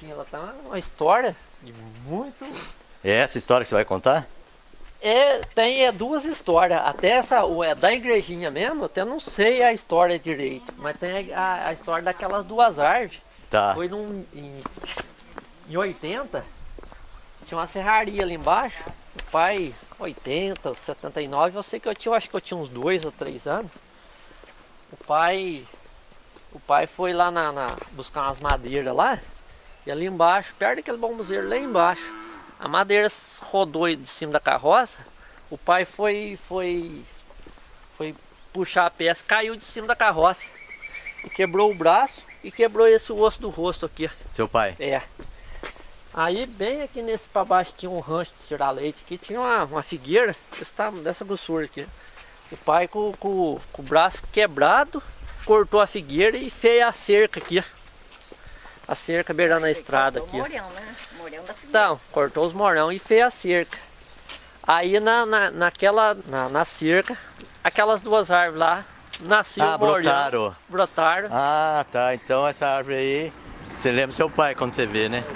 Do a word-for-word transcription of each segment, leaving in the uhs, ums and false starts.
igrejinha lá, tá uma história de muito... É essa história que você vai contar? É, tem é, duas histórias, até essa, o, é, da igrejinha mesmo, eu até não sei a história direito, mas tem a, a história daquelas duas árvores. Tá. Foi num, em, em oitenta, tinha uma serraria ali embaixo, o pai, oitenta, setenta e nove, eu sei que eu tinha, acho que eu tinha uns dois ou três anos, o pai, o pai foi lá na, na, buscar umas madeiras lá, e ali embaixo, perto daquele bombuzeiro lá embaixo, a madeira rodou de cima da carroça, o pai foi, foi, foi puxar a peça, caiu de cima da carroça e quebrou o braço e quebrou esse osso do rosto aqui. Seu pai? É. Aí bem aqui nesse para baixo tinha um rancho de tirar leite aqui, tinha uma, uma figueira desse, dessa grossura aqui. O pai com, com, com o braço quebrado cortou a figueira e fez a cerca aqui. A cerca beirando a estrada aqui. Morão, né? Morão da figueira. Então, cortou os morão e fez a cerca. Aí na, na, naquela, na, na cerca, aquelas duas árvores lá, nasceu ah, o morão. brotaram. Brotaram. Ah, tá. Então essa árvore aí, você lembra seu pai quando você vê, né?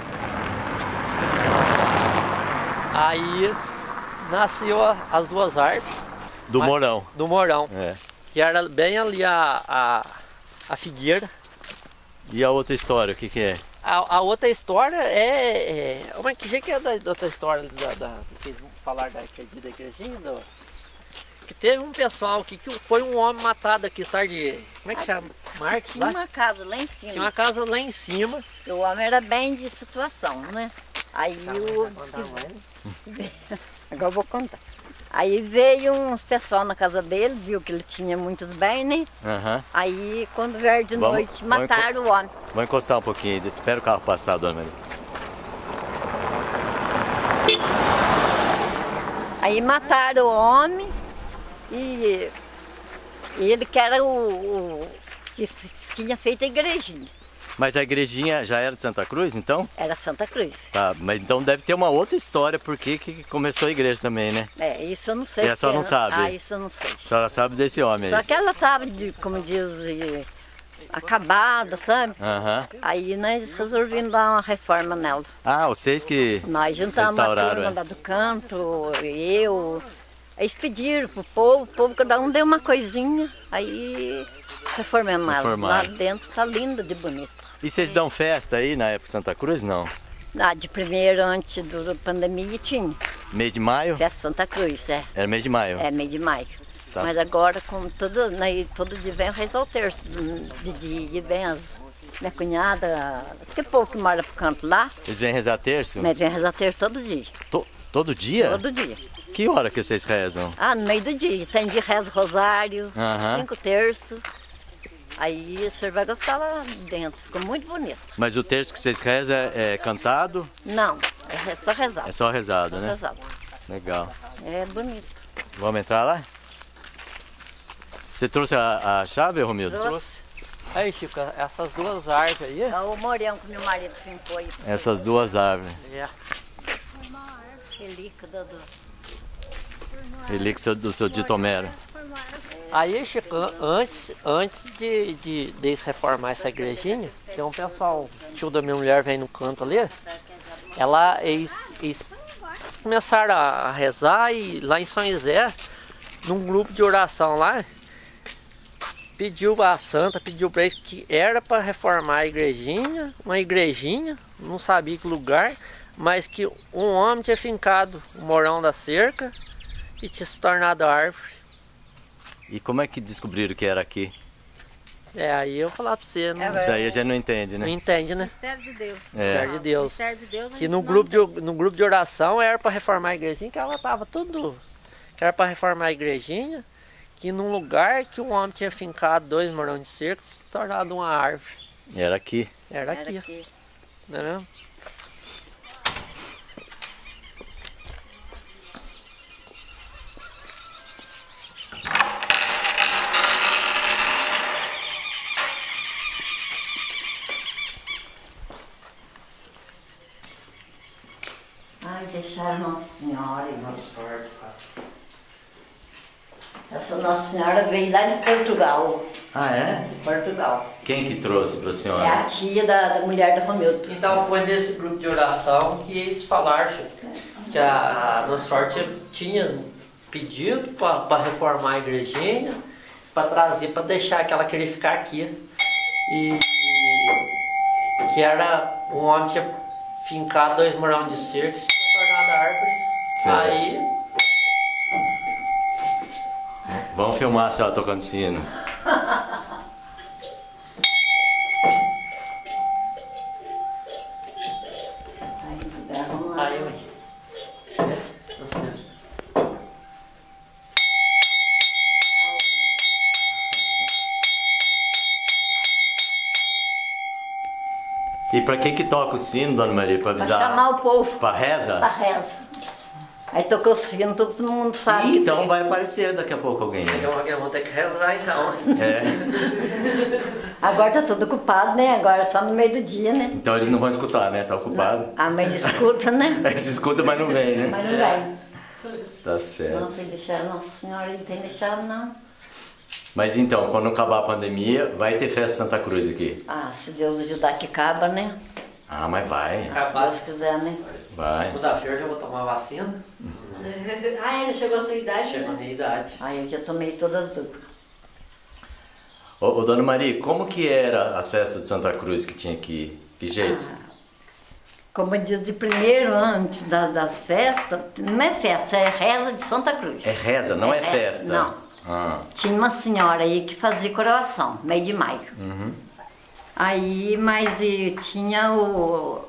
Aí nasceu a, as duas árvores. Do Mas, morão. Do morão. É. Que era bem ali a, a, a figueira. E a outra história, o que que é? A, a outra história é... é mas que jeito que é da, da outra história da, da, que eles vão falar da, da igrejinha? Do, que teve um pessoal que, que foi um homem matado aqui, tarde. Como é que chama? Marcos, tinha lá? uma casa lá em cima. Tinha uma casa lá em cima. E o homem era bem de situação, né? Aí Tá, o... que... Agora eu vou contar. Aí veio uns pessoal na casa dele, viu que ele tinha muitos bens, né? Uhum. Aí quando vieram de vamos, noite, mataram o homem. Vou encostar um pouquinho, espera o carro passar, dona Maria. Aí mataram o homem e, e ele que era o, o que tinha feito a igrejinha. Mas a igrejinha já era de Santa Cruz, então? Era Santa Cruz. Tá, mas então deve ter uma outra história porque que começou a igreja também, né? É, isso eu não sei. E a senhora não sabe? Ah, isso eu não sei. A senhora sabe desse homem Só aí? que ela estava, como diz, acabada, sabe? Uhum. Aí nós resolvemos dar uma reforma nela. Ah, vocês que Nós juntamos a turma é. lá do canto, eu. Eles pediram pro povo, o povo cada um deu uma coisinha, aí reformamos ela. Lá dentro tá linda de bonita. E vocês dão festa aí na época de Santa Cruz, não? Ah, de primeiro, antes da pandemia, tinha. Mês de maio? Festa Santa Cruz, é. Era mês de maio? É, mês de maio. Tá. Mas agora, como todo, né, todo dia vem rezar o terço, de dia vem as, minha cunhada, que povo que mora pro canto lá. Eles vêm rezar terço? Né, vem rezar terço todo dia. To, todo dia? Todo dia. Que hora que vocês rezam? Ah, no meio do dia. Tem dia reza rosário, uhum. cinco terços. Aí o senhor vai gostar lá dentro, ficou muito bonito. Mas o terço que vocês rezam é, é cantado? Não, é só rezado. É só rezado, só né? Rezado. Legal. É bonito. Vamos entrar lá? Você trouxe a, a chave, Romildo? Trouxe. Aí, Chico, essas duas árvores aí... É o morão que meu marido pintou aí. Essas duas árvores. É. Relíquia do... Relíquia do seu Dito Homero. Aí, Chico, antes, antes de, de, de eles reformar essa igrejinha, tem um pessoal, o tio da minha mulher vem no canto ali, ela, eles, eles começaram a rezar e lá em São José, num grupo de oração lá, pediu a santa, pediu para eles que era para reformar a igrejinha, uma igrejinha, não sabia que lugar, mas que um homem tinha fincado o morão da cerca e tinha se tornado árvore. E como é que descobriram que era aqui? É, aí eu falar pra você, não, Isso aí a gente não entende, né? não entende, né? Mistério de Deus. É. Mistério de Deus. Mistério de Deus. Que no grupo de, no grupo de oração era para reformar a igrejinha, que ela tava tudo. Que era para reformar a igrejinha, que num lugar que um homem tinha fincado dois morões de cerca, se tornado uma árvore. Era aqui. Era aqui. Era aqui. Não é mesmo? Ai, deixaram Nossa Senhora. Essa Nossa Senhora veio lá de Portugal. Ah, é? De Portugal. Quem que trouxe pra senhora? É a tia da, da mulher do Romildo. Então foi nesse grupo de oração que eles falaram que a, a Nossa Sorte tinha pedido para reformar a igrejinha, para trazer, para deixar que ela queria ficar aqui. E que era um homem que tinha fincado dois morão de cerco, se tinha tornado árvore. Certo. Aí. Vamos filmar a senhora tocando sino. Aí, mãe. E pra que que toca o sino, Dona Maria? Pra avisar? Pra chamar o povo. Pra reza? Pra reza. Aí tocou o sino, todo mundo sabe. Ih, então vai aparecer daqui a pouco alguém. Então vamos ter que rezar então. É. Agora tá tudo ocupado, né? Agora é só no meio do dia, né? Então eles não vão escutar, né? Tá ocupado. A mãe escuta, né? Eles escutam, mas não vem, né? Mas não vem. Tá certo. Não, sem deixar, Nossa Senhora, não tem deixado, não. Mas então, quando acabar a pandemia, vai ter festa Santa Cruz aqui? Ah, se Deus ajudar que acaba, né? Ah, mas vai. Ah, se Deus quiser, né? Vai. Segunda-feira eu já vou tomar vacina. Ah, já chegou a sua idade? Chegou a Né? minha idade. Aí eu já tomei todas as duplas. Ô, ô, Dona Maria, como que era as festas de Santa Cruz que tinha aqui? Que jeito? Ah, como diz de primeiro, antes da, das festas, não é festa, é reza de Santa Cruz. É reza, não é, É, festa? não. Ah. Tinha uma senhora aí que fazia coroação, meio de maio. Uhum. Aí, mas e, tinha o,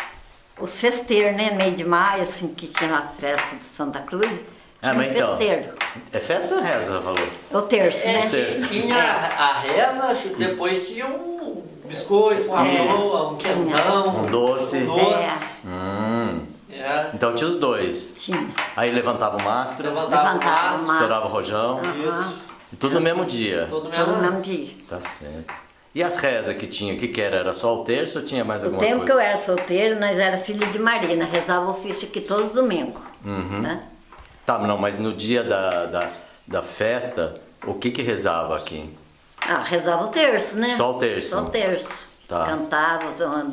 os festeiros, né? Meio de maio, assim, que tinha a festa de Santa Cruz. Tinha Ah, mas um então, festeiro. é festa ou reza, ela falou? O terço, É, né? tinha, tinha a a reza, depois tinha um biscoito, uma É. rola, um quentão, Um doce. um doce. É, Hum. É. Então tinha os dois. tinha. Aí levantava o mastro, Levantava o Levantava o braço, mastro. estourava o rojão. Aham. E tudo no mesmo dia. todo Todo no mesmo. mesmo dia. Tá certo. E as rezas que tinha? O que que era? Era só o terço ou tinha mais O alguma tempo que coisa? eu era solteiro, nós era filho de Maria, nós rezava ofício aqui todos os domingos. Uhum. Né? Tá, não, mas no dia da, da, da festa, o que que rezava aqui? Ah, rezava o terço, né? Só o terço? Só o terço. Tá. Cantava,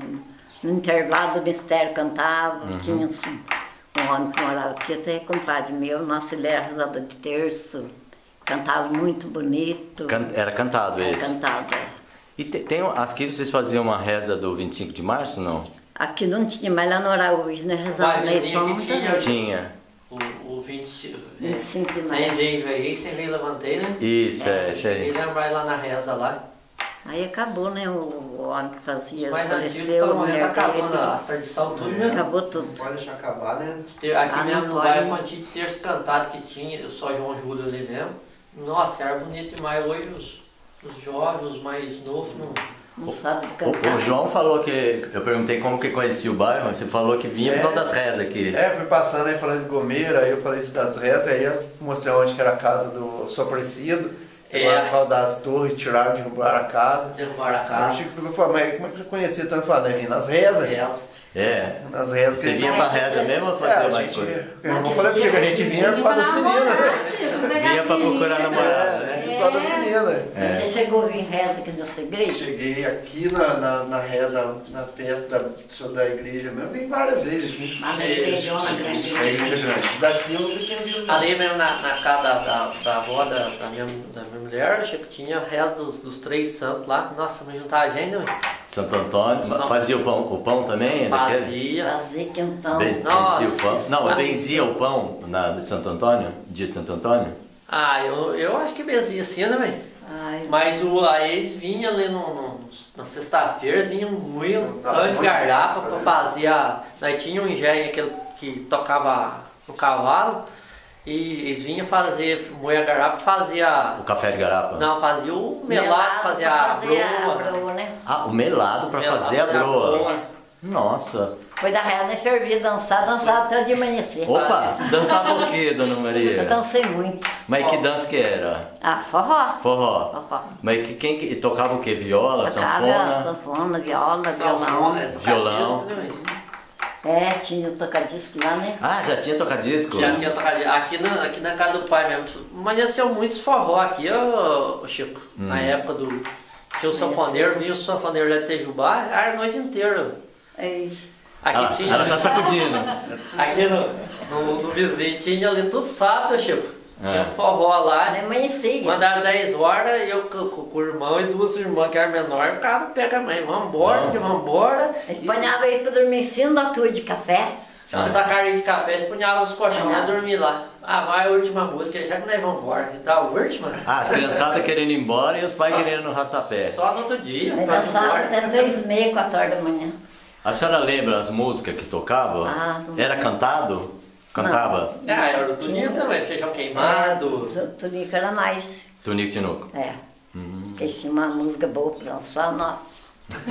no intervalo do mistério cantava. Uhum. Tinha um, um homem que morava aqui, até compadre meu, nossa, ele era rezador de terço. Cantava muito bonito. Can- Era cantado Era esse? cantado, é. E te- tem, aqui vocês faziam uma reza do vinte e cinco de março, não? Aqui não tinha, mas lá no Araújo, né? Rezava Vai, meio vizinho, pão. que tinha. Tinha. O, o vinte e cinco. vinte e cinco de Sem março. vez aí, sem vez levantei, né? Isso, é, isso Cheguei aí. a lembrar lá na reza lá. Aí acabou, né? O, o homem que fazia, Mas antigo faleceu, tá a morrendo, mulher tá acabando a dele. tradição tudo, né? Acabou tudo. Não pode deixar acabar, né? Ter- Aqui Ah, mesmo não no pode. bairro, quando tinha terço cantado que tinha, eu só João Júlio ali mesmo. Nossa, era bonito demais. Hoje os, os jovens, os mais novos, não. Não sabe O, cantar. o João falou que, eu perguntei como que conhecia o bairro, você falou que vinha por causa das rezas aqui. É, fui passando aí falando de Gomeira, aí eu falei isso das rezas, aí eu mostrei onde que era a casa do São Aparecido, É. é. Lá das torres, tiraram, derrubaram a casa. Derrubaram a Aí o casa. Chico pegou e falou, mas como é que você conhecia tanto? Eu falei, vinha nas rezas. Reza. É. Nas rezas Você que vinha pra reza mesmo ou É, fazia a mais gente, coisa? eu não vou falar pro Chico, a gente vinha por causa das meninas, né? Vinha pra procurar namorada, né? É, por causa das meninas. Você chegou a vir reza aqui nessa igreja? Cheguei aqui na, na, na, reza, na festa da, da igreja mesmo, eu vim várias vezes aqui. Lá na igreja, lá na grande A igreja grande. Daqui eu nunca tinha vindo. Ali mesmo na, na casa da, da, da avó da, da, minha, da minha mulher, Chico, tinha a reza dos, dos três santos lá. Nossa, me juntar a gente, né? Santo Antônio. São- Fazia o pão, o pão também? é daquele? Fazia. Fazer quentão. Ben- Nossa, benzia o pão. Não, eu isso- benzia o pão na, de Santo Antônio, dia de Santo Antônio. Ah, eu, eu acho que benzia assim, né, velho? Ai, Mas o, a ex vinha ali no, no- na sexta-feira, vinha muito um tanto de garapa pra fazer a. Nós tinha um engenho aquele que tocava no cavalo e eles vinham fazer, moer a garapa, fazia. O café de garapa. Não, fazia o melado, fazia pra a fazer a broa. broa, né? Ah, o melado pra Melado, fazer a fazer a broa. broa. Nossa. Foi da reza, né? Fervia, dançar, dançar até o dia amanhecer. Opa, dançava o que, Dona Eu Maria? dancei muito. Mas que dança que era? Ah, forró. Forró. Forró. Mas que, quem que tocava o que? Viola, Tocava sanfona? sanfona, viola, violão. Sanfona, é, Violão. tocadisco, né, velho? É, tinha o tocadisco lá, né? Ah, já tinha tocadisco? Já tinha tocado aqui na, aqui na casa do pai mesmo. Amanheceu muitos forró aqui, ô, ô Chico. Hum. Na época do. Tinha o sanfoneiro, vinha o sanfoneiro lá de Tejubá, era a noite inteira. É. Aqui Ela, tinha. ela tá sacudindo. Aqui no, no, no vizinho tinha ali tudo sábado, Chico. Tinha É. forró lá. Não amanhecia. Quando era dez horas, eu com, com, com o irmão e duas irmãs que eram menores, ficava no pé com a mãe. Vambora, Vamos. que vambora. Eles ponhavam aí pra dormir em cima da tua de café. Tinha uma sacarinha de café, eles punhavam os colchões e dormir lá. Ah, vai a última música, já que nós vamos embora. Então, a última, Ah, as criançadas querendo ir embora e os pais querendo no rastapé. só no outro dia. Aí pra ir dançava embora. até três e meia, quatro horas da manhã. A senhora lembra as músicas que tocava? Ah, não Era lembro. cantado? Cantava? Ah, era o tunico também, feijão queimado. O Tunico era mais. Tunico Tinuco. É. Hum. Porque tinha uma música boa pra dançar, nossa.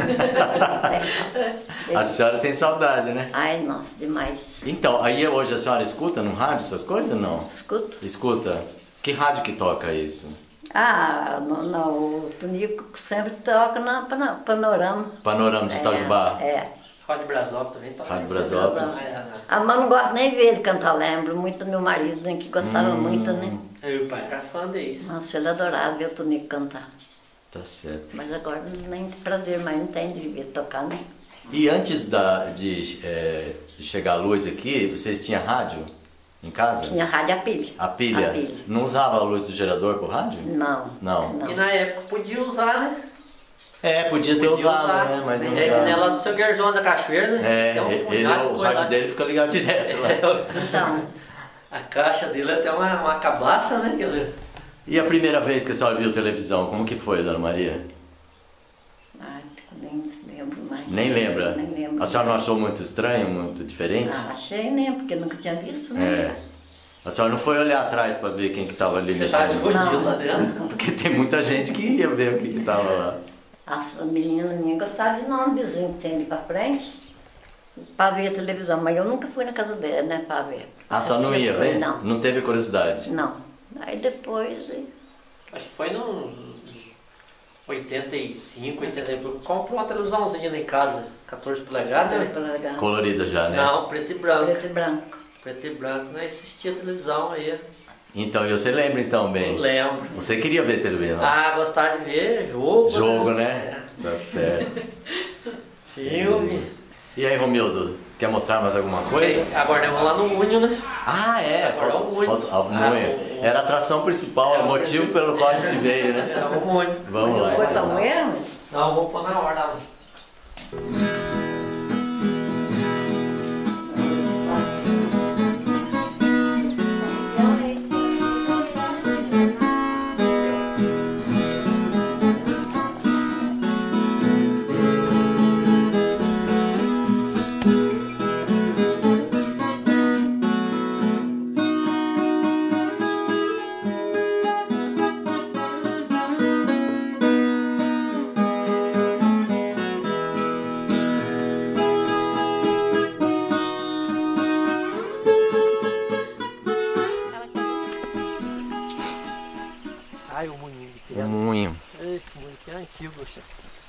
A senhora tem saudade, né? Ai, nossa, demais. Então, aí hoje a senhora escuta no rádio essas coisas ou não? Escuta. Escuta. Que rádio que toca isso? Ah, no, no, o Tunico sempre toca na pano- Panorama. Panorama de Itajubá. É, é. Rádio Brasópolis também toca. Rádio Brasópolis. Ah, é, né? Ah, mas não gosto nem de ver ele cantar, lembro muito do meu marido, né, que gostava Hum. muito, né? Eu e o pai era fã disso. Nossa, ele adorava ver o Tunico cantar. Tá certo. Mas agora nem tem prazer mais, não tem de ver tocar, né? E antes da, de, é, de chegar a luz aqui, vocês tinham rádio em casa? Tinha rádio a pilha. A pilha? A pilha. Não usava a luz do gerador pro rádio? Não. Não. E na época podia usar, né? É, podia ter Podia usado, usar. né? Mas não É que usava. nem lá do seu Guerzão da Cachoeira, né? É, Tem um ele, punhado de o coisa rádio lá. dele fica ligado direto lá. Então, A caixa dele é até uma, uma cabaça, né? aquele- E a primeira vez que a senhora viu televisão, como que foi, Dona Maria? ai, nem lembro mais. Nem lembra? Nem lembro. A senhora não achou muito estranho, muito diferente? Ah, achei, né? Porque eu nunca tinha visto, né? É. A senhora não foi olhar atrás para ver quem que tava ali Você tá mexendo? escondido Não. lá dentro. Porque tem muita gente que ia ver o que que tava lá. As meninas minhas gostavam de ir no vizinho que tem ali pra frente pra ver a televisão, mas eu nunca fui na casa dela, né, pra ver. Ah, só não Assistir ia as coisas, ver? Não, Não teve curiosidade? não. Aí depois, aí, Acho que foi no oitenta e cinco, oitenta e cinco. Comprou uma televisãozinha lá em casa, quatorze polegadas, né? pra legal. Colorida já, né? Não, preto e branco. Preto e branco. Preto e branco, não assistia televisão aí. Então, e você lembra então bem? Lembro. Você queria ver televisão? Ah, gostava de ver jogo. Jogo, né? Tá certo. Filme. E aí, Romildo, quer mostrar mais alguma coisa? Ok, agora nós vamos lá no Unio, né? Ah, é, Agora falta, é o Munho. falta, a Ah, Munho. o- Era a atração principal, É, o o motivo principal. pelo qual a gente veio, né? É, o Unio. Vamos lá. Foi pra então. mulher? Não, vamos pôr na hora lá. Ai, o moinho de O criança. moinho. Esse moinho que é antigo, chefe.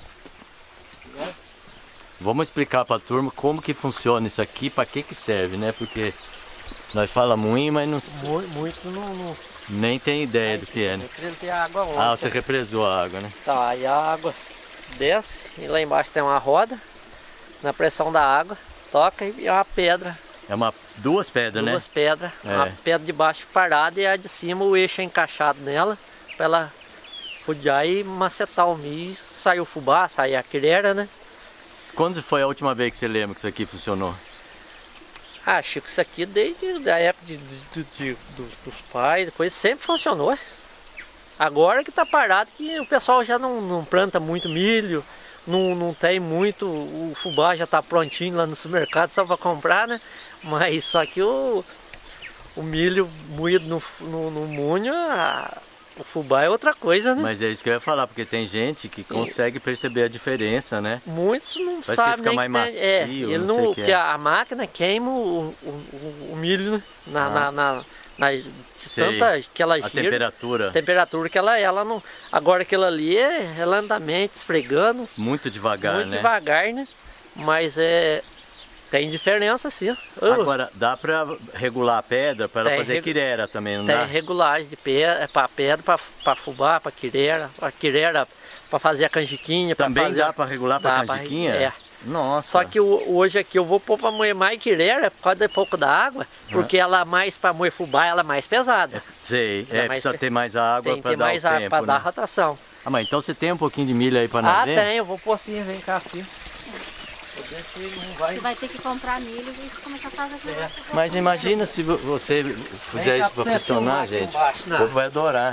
Vamos explicar pra turma como que funciona isso aqui, pra que que serve, né? Porque nós fala moinho, mas não, Muito, muito não, não. nem tem ideia do que é, né? Eu queria ter água ontem. Ah, você represou a água, né? Tá, aí a água desce e lá embaixo tem uma roda. Na pressão da água, toca e é uma pedra. É uma, duas pedras, Duas né? pedras. É. Uma pedra de baixo parada e a de cima o eixo é encaixado nela pra ela rodear e macetar o milho. Sai o fubá, sai a quireira, né? Quando foi a última vez que você lembra que isso aqui funcionou? Ah, Chico, isso aqui desde a época de, de- de- dos, dos pais, depois sempre funcionou. Agora que tá parado, que o pessoal já não, não planta muito milho, não, não tem muito, o fubá já tá prontinho lá no supermercado só para comprar, né? Mas só que o, o milho moído no, no, no munho, a- o fubá é outra coisa, né? Mas é isso que eu ia falar, porque tem gente que consegue perceber a diferença, né? Muitos não Parece que sabem fica nem mais que tem- é, macio, ele não não, sei o que porque é. a máquina queima o, o, o- o milho, né? na, Ah. na, na, na- de Sei. tanta que ela A gira, temperatura, a temperatura que ela é, ela não. Agora aquilo ali é, é lentamente esfregando, muito devagar, muito né? devagar, né? Mas é tem diferença sim. Oh, Agora, dá pra regular a pedra pra ela Tem fazer regu- quireira também, não tem dá? regulagem de pedra, para pedra, para fubá, para quireira. A quireira para fazer a canjiquinha. Também fazer... dá para regular para canjiquinha? Pra... É. Nossa. Só que o, hoje aqui eu vou pôr para moer mais quirera por causa de pouco da água, porque ah. ela mais para moer fubá, ela é mais pesada. Sei, é, mais precisa ter mais água para dar mais o água tempo, para né? dar rotação. Ah, mas então você tem um pouquinho de milho aí para nós Ah, ver? tem, eu vou pôr sim, vem cá aqui. Vai... Você vai ter que comprar milho e começar a fazer essa é. Mas imagina se você fizer isso para funcionar, gente. Embaixo, o povo vai adorar.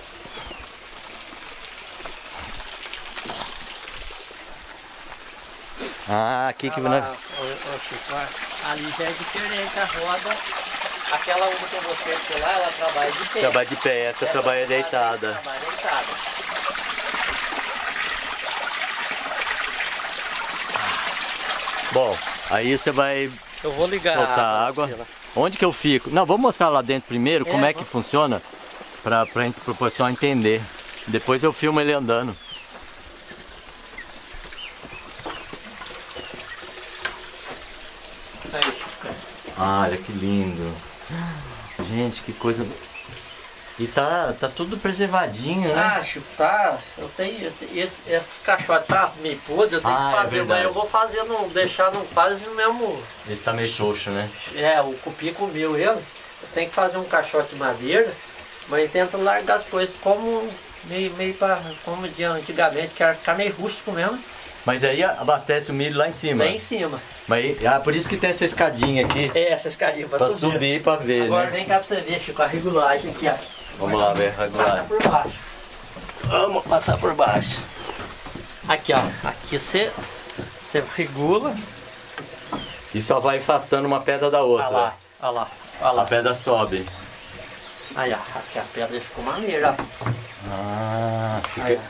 Ah, aqui que... Ah, lá, ali já é diferente a roda. Aquela uma que eu mostrei lá, ela trabalha de pé. Trabalha de pé, essa, essa trabalha deitada. Trabalha deitada. Bom, aí você vai eu vou ligar soltar a água. água. Onde que eu fico? Não, vamos mostrar lá dentro primeiro é, como é que funciona para o pessoal entender. Depois eu filmo ele andando. Ah, olha que lindo. Gente, que coisa... E tá, tá tudo preservadinho, né? Acho, tá. Eu tenho, eu tenho esse, esse caixote tá meio podre, eu tenho ah, que fazer, é mas eu vou fazer, não, deixar no quase no mesmo... Esse tá meio xoxo, né? É, o cupim comeu ele. Eu tenho que fazer um caixote de madeira, mas eu tento largar as coisas como meio, meio pra, como de antigamente, que era ficar meio rústico mesmo. Mas aí abastece o milho lá em cima? Lá em cima. Mas, ah, por isso que tem essa escadinha aqui. É, essa escadinha pra, pra subir. Pra subir pra ver, Agora né? vem cá pra você ver, Chico, a regulagem aqui, ó. Vamos lá ver a regulagem. Passar por baixo. Vamos passar por baixo. Aqui, ó. Aqui você, você regula. E só vai afastando uma pedra da outra. Olha lá, olha lá, olha lá. A pedra sobe. Aí, ó. Aqui a pedra ficou maneira, ó. Ah, fica... Aí,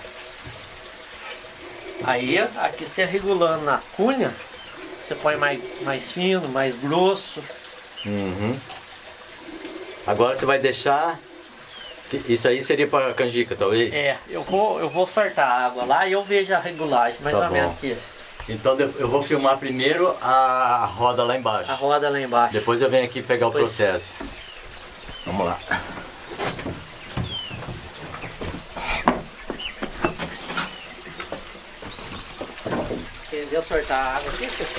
Aí, aqui você regulando na cunha, você põe mais, mais fino, mais grosso. Uhum. Agora você vai deixar... Isso aí seria para canjica, talvez? É, eu vou, eu vou sortar a água lá e eu vejo a regulagem, mais tá ou menos aqui. Então eu vou filmar primeiro a roda lá embaixo. A roda lá embaixo. Depois eu venho aqui pegar Depois... o processo. Vamos lá. Quer ver eu sortar a água aqui, Chico?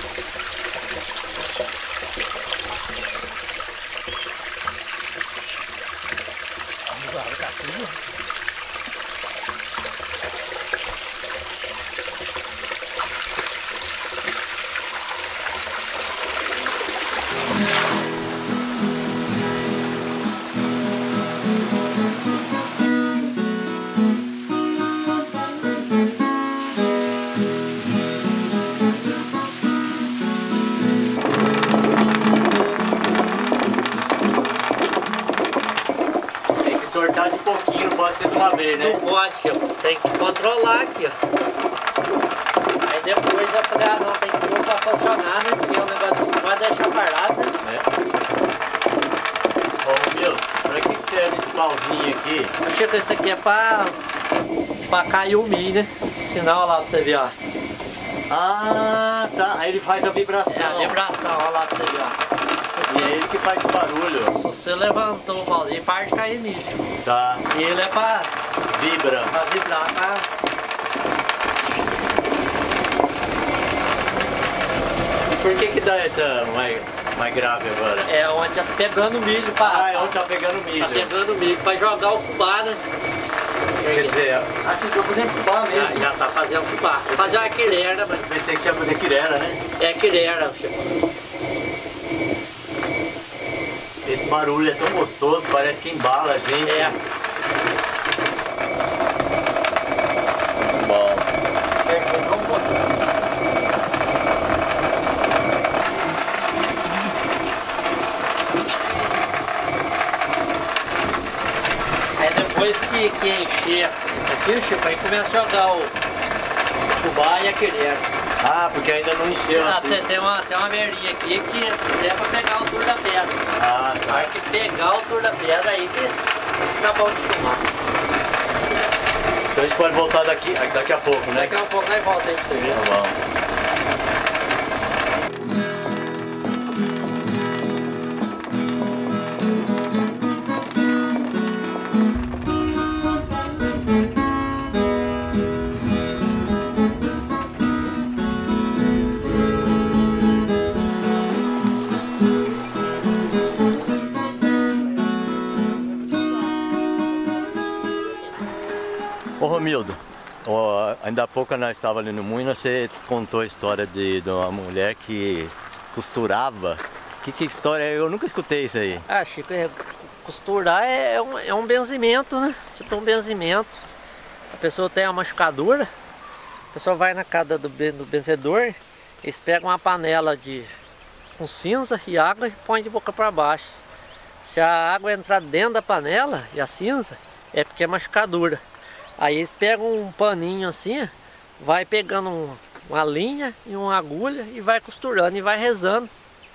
Vamos lá, tá tudo. Sortar de pouquinho, não pode ser de uma vez, né? Não pode, Chico. Tem que controlar aqui, ó. Aí depois eu falei, ah não, tem que pôr pra funcionar, né? Porque o negócio não vai deixar parado, né? É. Ô, meu, pra que serve esse pauzinho aqui? Chico, isso aqui é pra, pra cair o milho, né? Senão, olha lá pra você ver, ó. Ah, tá. Aí ele faz a vibração. É a vibração, olha lá pra você ver, ó. E é ele que faz o barulho. Se você levantou o pauzinho, para de cair milho. Tá. E ele é pra... Vibra. Pra vibrar, pra... E por que que dá essa mais, mais grave agora? É onde tá pegando milho pra... Ah, é onde tá pegando milho. Tá pegando milho, pra jogar o fubá, né? Quer dizer, ah, vocês estão fazendo fubá mesmo? Já, já tá fazendo fubá. Fazer uma quirera, mas... Pensei que você ia fazer quirera, né? É quirera, Chico. Esse barulho é tão gostoso, parece que embala a gente. É. Bom. Aí depois que, que encher isso aqui, Chico, aí começa a jogar o fubá e a quirera. Ah, porque ainda não encheu. Ah, assim. você tem uma, tem uma verinha aqui que é pra pegar a altura da pedra. Ah, tá. Vai que pegar a altura da pedra aí que tá bom de filmar. Então a gente pode voltar daqui, daqui a pouco, né? Daqui a pouco nós volta aí pra você ver. Tá bom. Romildo, ó, ainda há pouco nós estávamos ali no Moinho, você contou a história de, de uma mulher que costurava. Que, que história? Eu nunca escutei isso aí. Ah, Chico, é, costurar é um, é um benzimento, né? Tipo um benzimento. A pessoa tem uma machucadura, a pessoa vai na casa do, do benzedor, eles pegam uma panela de, com cinza e água e põem de boca para baixo. Se a água entrar dentro da panela e a cinza, é porque é machucadura. Aí eles pegam um paninho assim, vai pegando um, uma linha e uma agulha e vai costurando e vai rezando.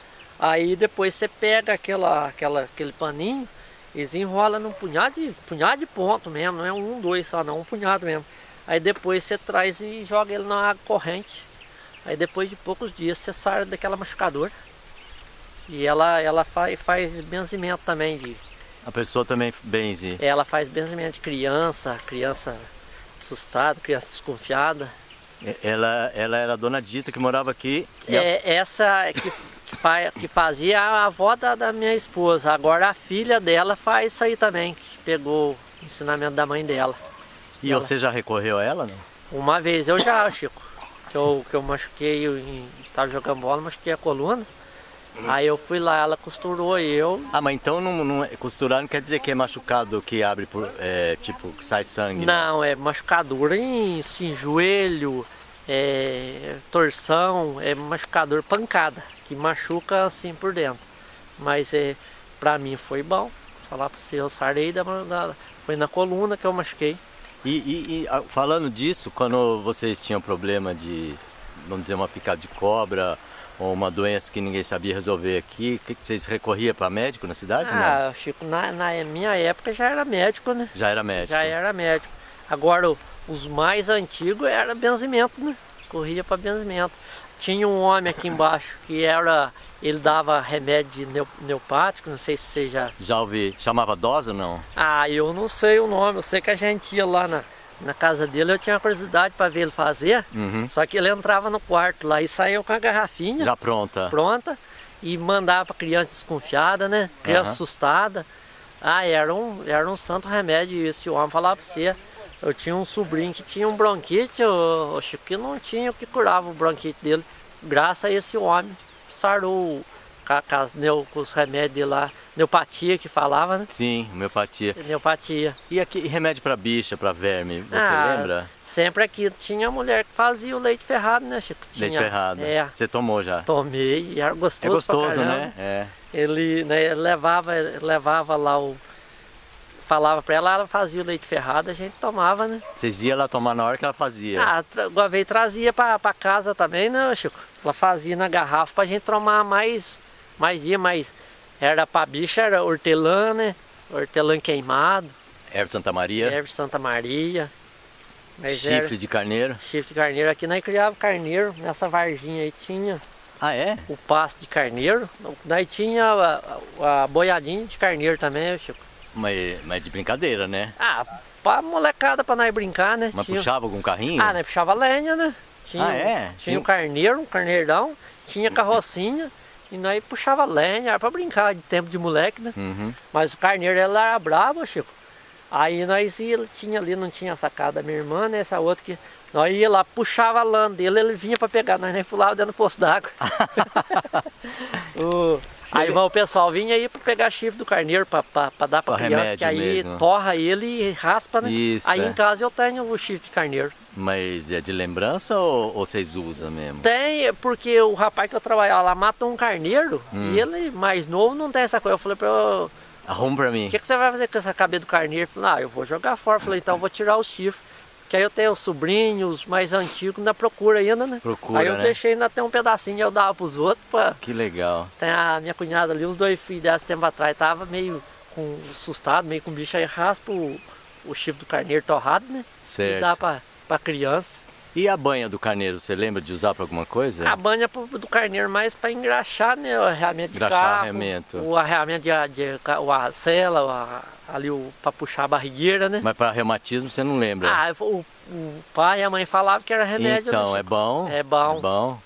Aí depois você pega aquela, aquela, aquele paninho, eles enrolam num punhado de, punhado de ponto mesmo, não é um, dois só não, um punhado mesmo. Aí depois você traz e joga ele na água corrente. Aí depois de poucos dias você sai daquela machucadora. E ela, ela faz, faz benzimento também de... A pessoa também benze. Ela faz benzimento de criança, criança assustada, criança desconfiada. Ela, ela era a dona Dita que morava aqui. É, a... essa que, que fazia a avó da, da minha esposa. Agora a filha dela faz isso aí também, que pegou o ensinamento da mãe dela. E ela... você já recorreu a ela, não? Uma vez eu já, Chico, que eu, que eu machuquei, eu estava jogando bola, machuquei a coluna. Aí eu fui lá, ela costurou e eu... Ah, mas então não, não, costurar não quer dizer que é machucado que abre, por, é, tipo, que sai sangue? Não, né? É machucadura em assim, joelho, é, torção, é machucador, pancada, que machuca assim por dentro. Mas é, pra mim foi bom, falar pra você, eu sarei, da, da, foi na coluna que eu machuquei. E, e, e falando disso, quando vocês tinham problema de, vamos dizer, uma picada de cobra... ou uma doença que ninguém sabia resolver aqui, que vocês recorriam para médico na cidade? Ah, não? Chico, na, na minha época já era médico, né? Já era médico? Já era médico. Agora, os mais antigos era benzimento, né? Corria para benzimento. Tinha um homem aqui embaixo que era... ele dava remédio de neopático, não sei se você já... Já ouvi. Chamava dose ou não? Ah, eu não sei o nome. Eu sei que a gente ia lá na... na casa dele, eu tinha curiosidade para ver ele fazer, uhum. Só que ele entrava no quarto lá e saía com a garrafinha já pronta, pronta e mandava para criança desconfiada, né? Criança uhum. assustada. Ah, era um, era um santo remédio esse homem, falava para você. Eu tinha um sobrinho que tinha um bronquite, o, o Chico, que não tinha o que curava o bronquite dele, graças a esse homem, sarou com os remédios de lá, neopatia que falava, né? Sim, homeopatia. Neopatia. E aqui remédio para bicha, para verme, você ah, lembra? Sempre aqui tinha mulher que fazia o leite ferrado, né, Chico? Tinha, leite ferrado. É. Você tomou já? Tomei, e era gostoso. É gostoso, pra né? É. Ele né, levava, levava lá o... falava pra ela, ela fazia o leite ferrado, a gente tomava, né? Vocês iam lá tomar na hora que ela fazia? Ah, uma vez trazia pra, pra casa também, né, Chico? Ela fazia na garrafa pra gente tomar mais... mais dia, mas era pra bicha, era hortelã, né? Hortelã queimado. Erva Santa Maria. Erva Santa Maria. Mas chifre era... de carneiro. Chifre de carneiro. Aqui nós criava carneiro, nessa varginha aí tinha. Ah, é? O pasto de carneiro. Nós tinha a, a boiadinha de carneiro também, Chico. Mas, mas de brincadeira, né? Ah, pra molecada pra nós brincar, né? Mas tinha... puxava algum carrinho? Ah, nós puxava lenha, né? Tinha, ah, é? Tinha um carneiro, um carneirão, tinha carrocinha. E nós puxava lenha, era pra brincar de tempo de moleque, né? Uhum. Mas o carneiro ela era bravo, Chico. Aí nós ia, tinha ali, não tinha sacada da minha irmã, né? Essa outra que nós ia lá, puxava a lã dele, ele vinha pra pegar, nós nem pulava dentro do poço d'água. o... Aí o pessoal vinha aí pra pegar chifre do carneiro pra, pra, pra dar pra o criança, que aí mesmo. torra ele e raspa, né? Isso, aí é. em casa eu tenho o chifre de carneiro. Mas é de lembrança ou, ou vocês usam mesmo? Tem, porque o rapaz que eu trabalhava lá matou um carneiro hum. e ele, mais novo, não tem essa coisa. Eu falei pra ele, arruma pra mim. O que, que você vai fazer com essa cabeça do carneiro? Ele falou, ah, eu vou jogar fora. Eu falei, então eu vou tirar o chifre. Que aí eu tenho os sobrinhos mais antigos na procura ainda, né? Procura, aí eu né? deixei ainda ter um pedacinho, eu dava pros outros. Pra... Que legal. Tem a minha cunhada ali, os dois filhos dela, esse tempo atrás, tava meio com, assustado, meio com bicho, aí raspa o, o chifre do carneiro torrado, né? Certo. E dá pra, pra criança. E a banha do carneiro, você lembra de usar pra alguma coisa? A banha do carneiro mais pra engraxar, né? O arreamento de engraxar carro. arreamento. O arreamento de, de, de a cela, a, ali o, pra puxar a barrigueira, né? Mas para reumatismo você não lembra? Ah, o, o pai e a mãe falavam que era remédio. Então, né, é bom? É bom. É bom.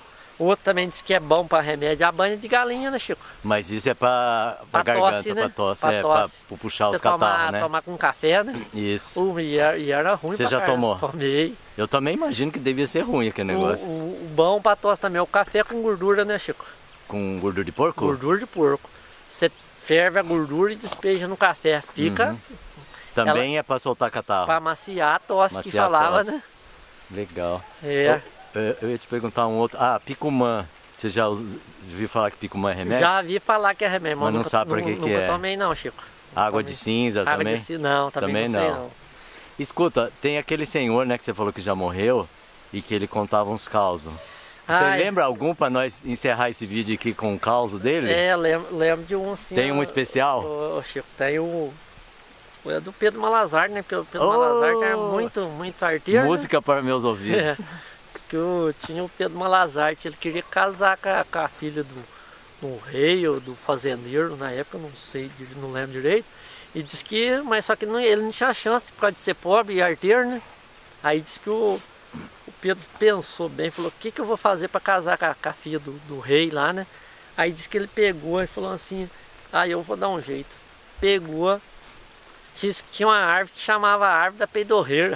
Outro também diz que é bom para remédio, a banha de galinha, né, Chico? Mas isso é para Pra garganta, tosse, né? para tosse, Pra é, tosse. para puxar Você os catarros, tomar, né? tomar com café, né? Isso. Uh, e, era, e era ruim Você pra já caramba. tomou? Tomei. Eu também imagino que devia ser ruim aquele O, negócio. o, o bom para tosse também é o café com gordura, né, Chico? Com gordura de porco? Gordura de porco. Você ferve a gordura e despeja no café. Fica Uhum. Também é para soltar catarro. para maciar a tosse que Maciar a falava, tosse. né? Legal. É. Eu, eu ia te perguntar um outro. Ah, picumã. Você já ouviu falar que picumã é remédio? Já vi falar que é remédio, Mas não nunca, sabe por que nunca que é. tomei não, Chico. Água Tomei. de cinza Água também? de cinza, não, também, Também não sei não. não. Escuta, tem aquele senhor, né, que você falou que já morreu e que ele contava uns causos. Você Ai. lembra algum para nós encerrar esse vídeo aqui com o caos dele? É, lembro, lembro de um assim. Tem um ó, especial? Ô, ô, Chico, tem o. É do Pedro Malazar, né? Porque o Pedro Oh! Malazar era muito, muito arteiro. Música para meus ouvidos. Né? Diz que o, tinha o Pedro Malazar, que ele queria casar com a, com a filha do, do rei ou do fazendeiro, na época, não sei, não lembro direito. E disse que, mas só que não, ele não tinha chance por causa de ser pobre e arteiro, né? Aí disse que o, o Pedro pensou bem, falou, o que, que eu vou fazer para casar com a, com a filha do, do rei lá, né? Aí disse que ele pegou e falou assim, ah, eu vou dar um jeito. Pegou, disse que tinha uma árvore que chamava a árvore da peidorreira.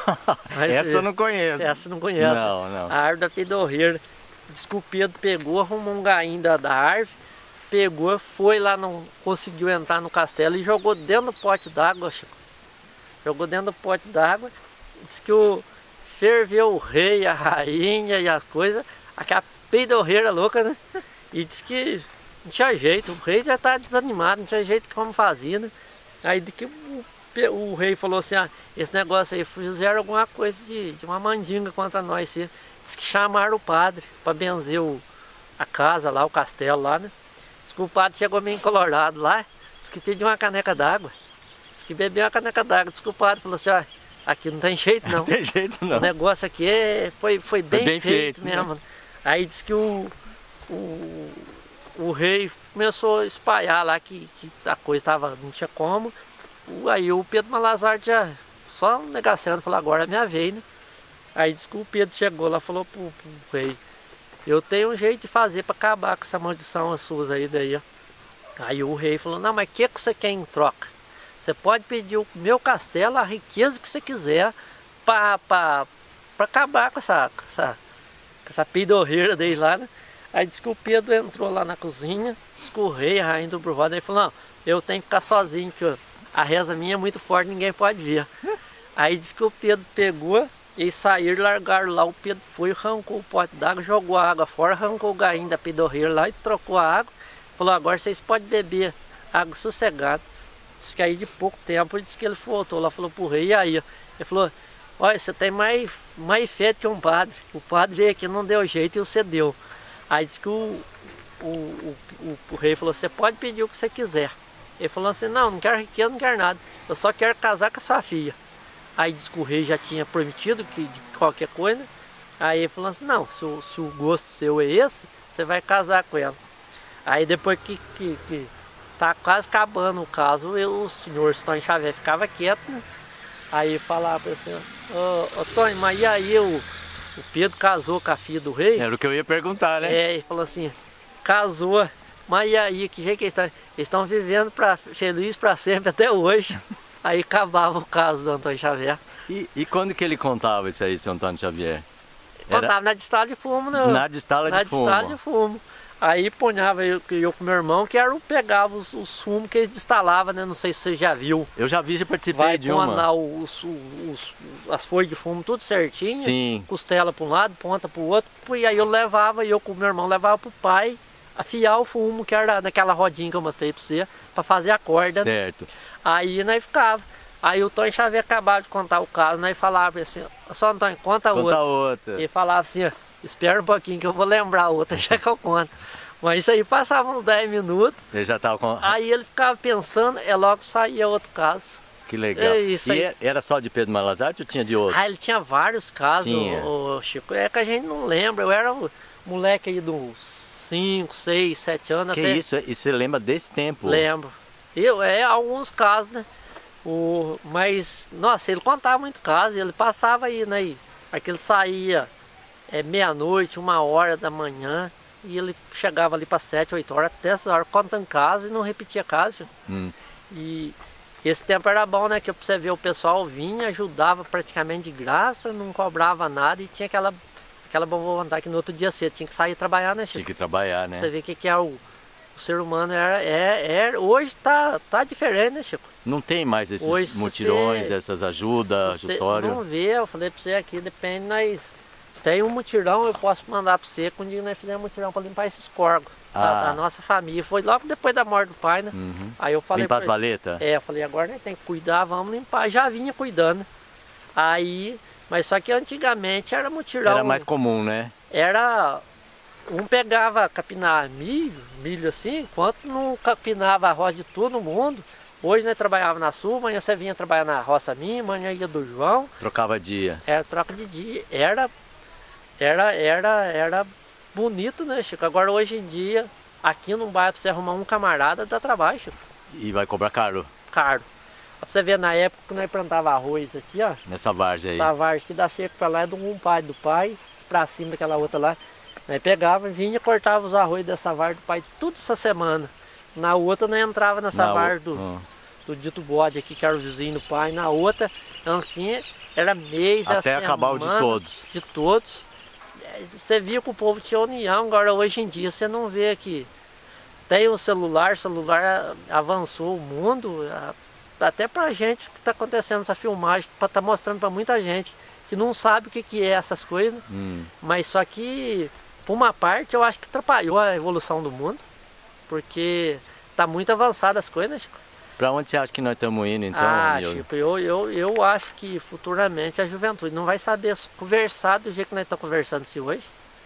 Aí Essa você- eu não conheço. Essa eu não conhece. Não, não. A árvore da peidorreira. Diz que o Pedro pegou, arrumou um gainho da, da árvore, pegou, foi lá, não conseguiu entrar no castelo e jogou dentro do pote d'água, Chico. Jogou dentro do pote d'água. Diz que o ferveu o rei, a rainha e as coisas, aquela peidorreira louca, né? E disse que não tinha jeito, o rei já estava desanimado, não tinha jeito como fazia, né? Aí de que o, pe- o rei falou assim, ah, esse negócio aí, fizeram alguma coisa de, de uma mandinga contra nós. Assim. Diz que chamaram o padre para benzer o, a casa lá, o castelo lá, né? Diz que o padre chegou meio colorado lá, diz que pediu uma caneca d'água. Diz que bebeu uma caneca d'água, diz que o padre falou assim, ah, aqui não tem jeito não. Não tem jeito O não. negócio aqui é, foi, foi bem, bem feito, feito, mesmo. Aí diz que o, o, o rei começou a espalhar lá que, que a coisa tava, não tinha como. O- Aí o Pedro Malazar já só negaciando, falou, agora é minha vez, né? Aí diz que o Pedro chegou lá e falou pro, pro rei, eu tenho um jeito de fazer para acabar com essa maldição as suas aí daí, ó. Aí o rei falou, não, mas o que, que você quer em troca? Você pode pedir o meu castelo, a riqueza que você quiser, para acabar com essa, com essa, com essa peidorreira dele lá, né? Aí disse que o Pedro entrou lá na cozinha, disse que o rei, a rainha do Bruxado, aí falou, não, eu tenho que ficar sozinho, que a reza minha é muito forte, ninguém pode ver. Aí disse que o Pedro pegou, e saíram, largaram lá, o Pedro foi, arrancou o pote d'água, jogou a água fora, arrancou o gainho da peidorreira lá e trocou a água. Falou, agora vocês podem beber água sossegada. Diz que aí de pouco tempo, ele disse que ele voltou lá, falou pro rei, e aí? Ele falou, olha, você tem mais, mais fé do que um padre. O padre veio aqui, não deu jeito e você deu. Aí disse que o, o, o, o, o rei falou, você pode pedir o que você quiser. Ele falou assim, não, não quero riqueza, não quero nada. Eu só quero casar com a sua filha. Aí disse que o rei já tinha prometido que de qualquer coisa. Aí ele falou assim, não, se o, se o gosto seu é esse, você vai casar com ela. Aí depois que, que, que tá quase acabando o caso, eu, o senhor Tony Xavier ficava quieto, né? Aí falava assim, ô, ô Tony, mas e aí o, o Pedro casou com a filha do rei? Era o que eu ia perguntar, né? É, ele falou assim, casou, mas e aí, que jeito que eles estão? Eles estão vivendo pra, feliz para sempre até hoje. Aí acabava o caso do Antônio Xavier. E, e quando que ele contava isso aí, seu Antônio Xavier? Era Contava na distala de fumo, né? na distala na de fumo. distala de fumo. Aí ponhava eu, eu com meu irmão, que era o pegava os, os fumos que eles destalavam, né? Não sei se você já viu. Eu já vi, já participei Vai de com uma. lá os, os, as folhas de fumo tudo certinho. Sim. Costela para um lado, ponta para o outro. E aí eu levava, eu com meu irmão levava pro pai afiar o fumo, que era naquela rodinha que eu mostrei para você, para fazer a corda. Certo. Aí nós ficava. Aí o Tony Xavier acabava de contar o caso, nós falava assim, só Antônio, conta outra. Conta outra. Ele falava assim, ó, espera um pouquinho que eu vou lembrar a outra, já que eu conto. Mas isso aí passava uns dez minutos, Ele já tava com. aí ele ficava pensando, é logo saía outro caso. Que legal. É isso e aí. era só de Pedro Malazar ou tinha de outros? Ah, ele tinha vários casos, Tinha. o Chico. É que a gente não lembra, eu era um moleque aí dos cinco, seis, sete anos Que até. isso? E você lembra desse tempo? Lembro. Eu, é alguns casos, né? O, mas, nossa, ele contava muito caso, ele passava aí, né? Aí que ele saía é, meia-noite, uma hora da manhã, e ele chegava ali para sete, oito horas, até essa hora, contando casa e não repetia casa. Hum. E esse tempo era bom, né? Que pra você ver, o pessoal vinha, ajudava praticamente de graça, não cobrava nada e tinha aquela, aquela boa vontade que no outro dia cedo tinha que sair trabalhar, né, Chico? Tinha que trabalhar, né? Você vê o que, que é o, o ser humano. Era, é, é, hoje tá, tá diferente, né, Chico? Não tem mais esses Hoje, mutirões, você, essas ajudas, ajutório. Não vê, eu falei pra você aqui, depende, nós tem um mutirão, eu posso mandar pra você quando nós fizemos um mutirão pra limpar esses corgos ah. da, da nossa família. Foi logo depois da morte do pai, né? Uhum. Aí eu falei. Limpar as valetas? É, eu falei, agora nós tem que cuidar, vamos limpar. Já vinha cuidando. Aí, mas só que antigamente era mutirão. Era mais comum, né? Era. Um pegava capinar milho, milho assim, enquanto não capinava a roça de todo mundo. Hoje nós trabalhava na sua, amanhã você vinha trabalhar na roça minha, amanhã ia do João. Trocava dia. Era troca de dia. Era, era, era, era bonito, né, Chico? Agora hoje em dia, aqui no bairro, pra você arrumar um camarada, dá trabalho, Chico. E vai cobrar caro? Caro. Pra você ver, na época que nós plantava arroz aqui, ó. Nessa várzea aí. Essa várzea que dá cerca pra lá é do um pai do pai, pra cima daquela outra lá. Nós pegava, vinha, cortava os arroz dessa várzea do pai tudo essa semana. Na outra não entrava nessa na várzea do, oh. do dito bode aqui, que era o vizinho do pai. Na outra, assim, era mês, até a acabar semana, o de todos. De todos. Você via que o povo tinha união, agora hoje em dia você não vê que tem o celular, o celular avançou o mundo, até pra gente que está acontecendo essa filmagem, para estar tá mostrando para muita gente que não sabe o que, que é essas coisas, hum. mas só que, por uma parte, eu acho que atrapalhou a evolução do mundo, porque tá muito avançada as coisas, né, Chico? Para onde você acha que nós estamos indo, então, Ah, amigo? Chico, eu, eu, eu acho que futuramente a juventude não vai saber conversar do jeito que nós estamos conversando assim hoje.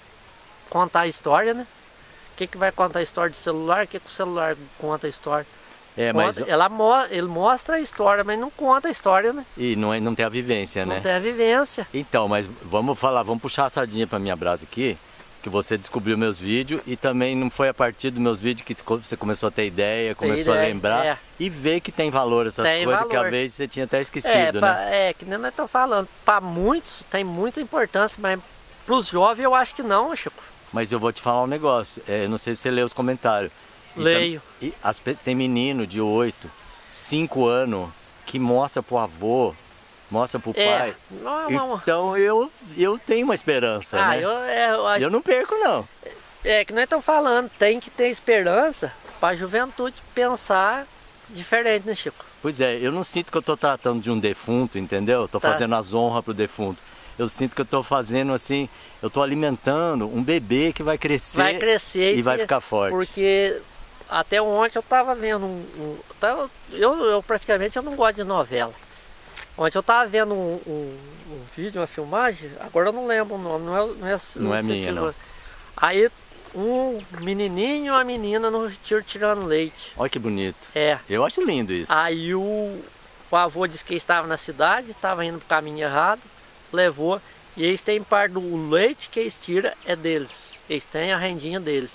Contar a história, né? O que, que vai contar a história do celular? O que, que o celular conta a história? É, conta, mas... ela mo ele mostra a história, mas não conta a história, né? E não, é, não tem a vivência, né? Não tem a vivência. Então, mas vamos falar, vamos puxar a sardinha para minha brasa aqui. Que você descobriu meus vídeos e também não foi a partir dos meus vídeos que você começou a ter ideia, começou ideia, a lembrar é. e ver que tem valor essas tem coisas valor. que às vezes você tinha até esquecido, é, pra, né? É, que nem nós estamos falando, para muitos tem muita importância, mas para os jovens eu acho que não, Chico. Mas eu vou te falar um negócio, é, não sei se você lê os comentários. Leio. E, e as, tem menino de oito, cinco anos que mostra pro avô, mostra pro é, pai. Não, não. Então eu, eu tenho uma esperança, ah, né? Eu, é, eu, acho... eu não perco, não. É que nós estamos falando, tem que ter esperança para a juventude pensar diferente, né, Chico? Pois é, eu não sinto que eu estou tratando de um defunto, entendeu? Estou tá. fazendo as honras pro defunto. Eu sinto que eu estou fazendo assim, eu estou alimentando um bebê que vai crescer, vai crescer e, e vai ficar forte. Porque até ontem eu estava vendo um... um tava, eu, eu praticamente eu não gosto de novela. Ontem eu estava vendo um, um, um vídeo, uma filmagem, agora eu não lembro o nome, não é, não é, não não é minha, que, não. Aí um menininho e uma menina no retiro tirando leite. Olha que bonito. É. Eu acho lindo isso. Aí o, o avô disse que estava na cidade, estava indo para o caminho errado, levou, e eles têm parte do leite que eles tiram é deles. Eles têm a rendinha deles.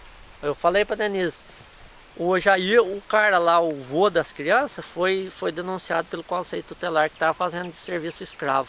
Eu falei para Denise, hoje aí o cara lá, o vô das crianças, foi, foi denunciado pelo Conselho Tutelar que estava fazendo de serviço escravo.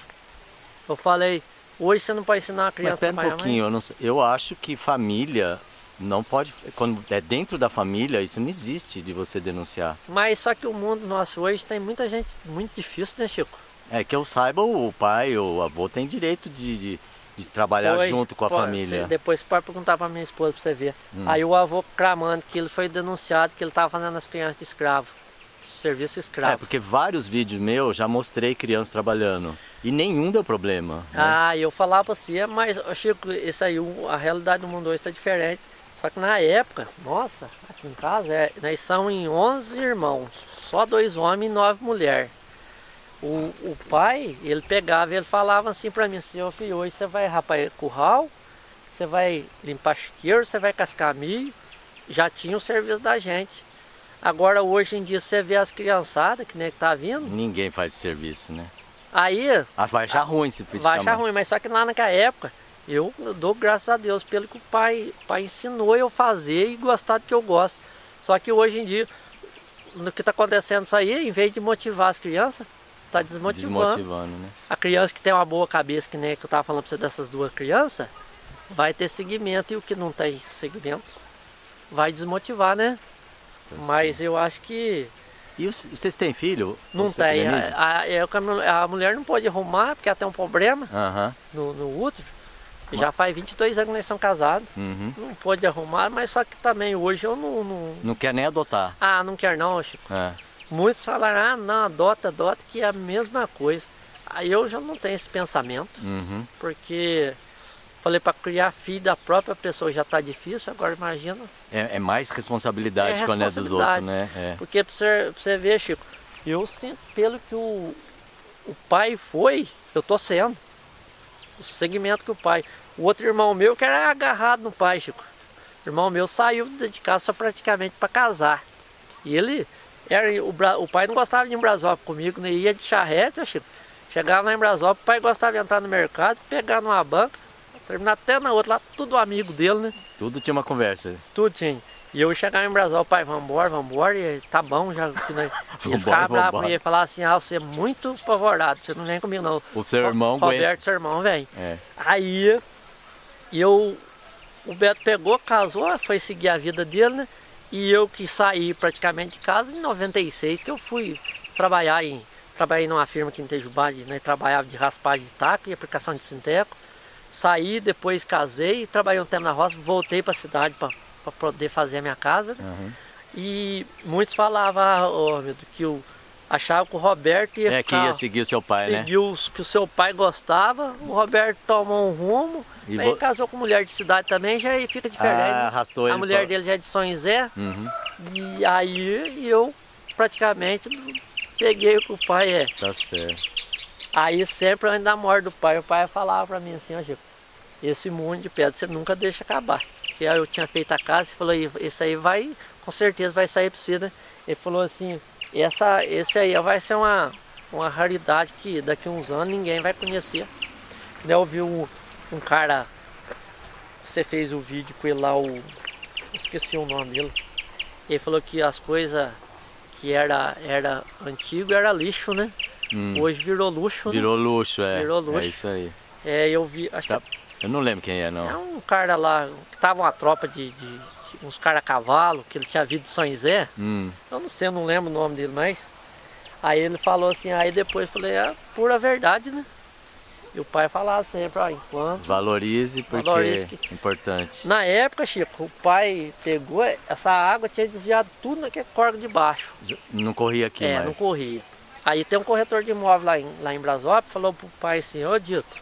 Eu falei, hoje você não pode ensinar a criança a trabalhar. Mas espera um pouquinho, eu, não sei, eu acho que família não pode, quando é dentro da família, isso não existe de você denunciar. Mas só que o mundo nosso hoje tem muita gente muito difícil, né, Chico? É que eu saiba, o pai, o avô tem direito de... de... de trabalhar foi, junto com a pode, família. Depois você pode perguntar para minha esposa para você ver. Hum. Aí o avô clamando que ele foi denunciado que ele estava fazendo as crianças de escravo. Serviço escravo. É, porque vários vídeos meus já mostrei crianças trabalhando. E nenhum deu problema. Né? Ah, eu falava para você, mas Chico, isso aí, a realidade do mundo hoje está diferente. Só que na época, nossa, aqui em casa, é, nós somos em onze irmãos. Só dois homens e nove mulheres. O, o pai, ele pegava e ele falava assim pra mim, assim, ô filho, hoje você vai rapar curral, você vai limpar chiqueiro, você vai cascar milho, já tinha o serviço da gente. Agora hoje em dia você vê as criançadas, que nem que tá vindo. Ninguém faz esse serviço, né? Aí... Ah, vai achar a, ruim se fizer. Vai achar ruim, mas só que lá naquela época, eu dou graças a Deus pelo que o pai, o pai ensinou eu fazer e gostar do que eu gosto. Só que hoje em dia, no que tá acontecendo isso aí, em vez de motivar as crianças, tá desmotivando. Desmotivando, né? A criança que tem uma boa cabeça, que nem que eu tava falando pra você dessas duas crianças, vai ter seguimento, e o que não tem seguimento vai desmotivar, né? Tá. Mas eu acho que... E os, vocês têm filho? Não Você tem. A, a, a mulher não pode arrumar, porque ela tem um problema uhum. no, no útero. Já faz vinte e dois anos que nós somos casados. Uhum. Não pode arrumar, mas só que também hoje eu não... Não, não quer nem adotar? Ah, não quer não, Chico. É. Muitos falaram, ah, não, adota, adota, que é a mesma coisa. Aí eu já não tenho esse pensamento, uhum. porque falei, para criar filho da própria pessoa já está difícil, agora imagina. É, é mais responsabilidade é quando é dos outros, né? É. Porque para você, pra você ver, Chico, eu sinto pelo que o, o pai foi, eu tô sendo. O segmento que o pai... O outro irmão meu que era agarrado no pai, Chico. O irmão meu saiu de casa só praticamente para casar. E ele... Era, o, o pai não gostava de ir em Brasópolis comigo, né? Ia de charrete, Chico. Chegava lá em Brasópolis, o pai gostava de entrar no mercado, pegar numa banca, terminar até na outra, lá tudo amigo dele, né? Tudo tinha uma conversa. Tudo tinha. E eu chegava em Brasópolis, pai, vambora, vambora, e tá bom, já... Né? E ficava bravo comigo e falava assim, ah, você é muito apavorado, você não vem comigo não. O seu irmão... Roberto, aguenta. seu irmão, vem. É. Aí, eu... O Beto pegou, casou, foi seguir a vida dele, né? E eu que saí praticamente de casa em noventa e seis, que eu fui trabalhar em... Trabalhei numa firma aqui em Itejubá, né? Trabalhava de raspagem de taco e aplicação de sinteco. Saí, depois casei, trabalhei um tempo na roça, voltei para a cidade para poder fazer a minha casa. Né? Uhum. E muitos falavam, oh, meu Deus, que eu achava que o Roberto ia, é, ficar, que ia seguir o seu pai, né? Seguiu os que o seu pai gostava, o Roberto tomou um rumo, e aí vo... casou com mulher de cidade também, já fica diferente. Ah, arrastou a ele mulher pra... dele já é de São José, uhum. E aí eu praticamente peguei o que o pai é. Tá certo. Aí sempre antes da morte do pai, o pai falava pra mim assim, ó, Chico, esse mundo de pedra você nunca deixa acabar. Porque aí eu tinha feito a casa e falou, esse aí vai, com certeza vai sair pra você, né? Ele falou assim, essa, esse aí vai ser uma, uma raridade que daqui a uns anos ninguém vai conhecer. Eu vi um, um cara, você fez o vídeo com ele lá, o, esqueci o nome dele. Ele falou que as coisas que era, era antigo era lixo, né? Hum. Hoje virou luxo, Virou né? luxo, é. Virou luxo. É isso aí. É, eu vi, acho tá. que... Eu não lembro quem é, não. É um cara lá, que tava uma tropa de, de, de uns caras a cavalo, que ele tinha vindo de São José. Hum. Eu não sei, eu não lembro o nome dele mais. Aí ele falou assim, aí depois eu falei, é pura verdade, né? E o pai falava sempre, ó, enquanto... Valorize, porque Valorize que... é importante. Na época, Chico, o pai pegou, essa água tinha desviado tudo naquele córrego de baixo. Não corria aqui é, mais? É, não corria. Aí tem um corretor de imóvel lá em, lá em Brasópolis, falou pro pai assim, ô Dito,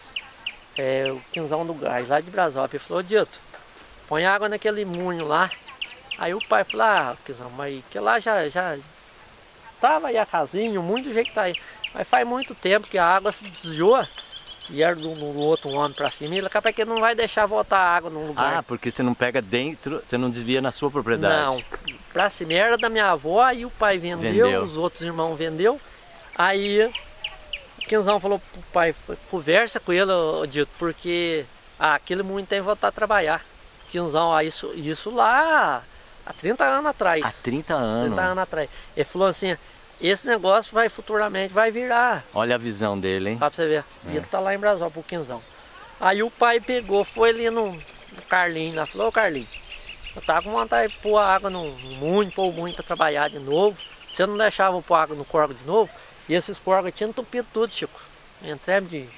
é, o quinzão do gás lá de Brasópolis, ele falou, Dito, põe água naquele munho lá. Aí o pai falou, ah, quinzão, mas que lá já, já tava aí a casinha, o munho do jeito que tá aí. Mas faz muito tempo que a água se desviou e era do, do outro homem para cima, e capaz que não vai deixar voltar a água num lugar. Ah, porque você não pega dentro, você não desvia na sua propriedade. Não, pra cima era da minha avó, e o pai vendeu, vendeu. Os outros irmãos vendeu. Aí o Quinzão falou pro pai, conversa com ele, Dito, porque ah, aquele muito tem que voltar a trabalhar. Quinzão, ah, isso, isso lá há trinta anos atrás. Há trinta anos? trinta anos atrás. Ele falou assim, esse negócio vai futuramente, vai virar. Olha a visão dele, hein? Pra você ver. É. E ele tá lá em Brasópolis, pro Quinzão. Aí o pai pegou, foi ali no, no Carlinho, lá, falou, ô Carlinho, eu tava com vontade de pôr a água no munho, pôr o munho pra trabalhar de novo. Você não deixava eu pôr água no córrego de novo? E esses córregos tinham entupido tudo, Chico. Entremos de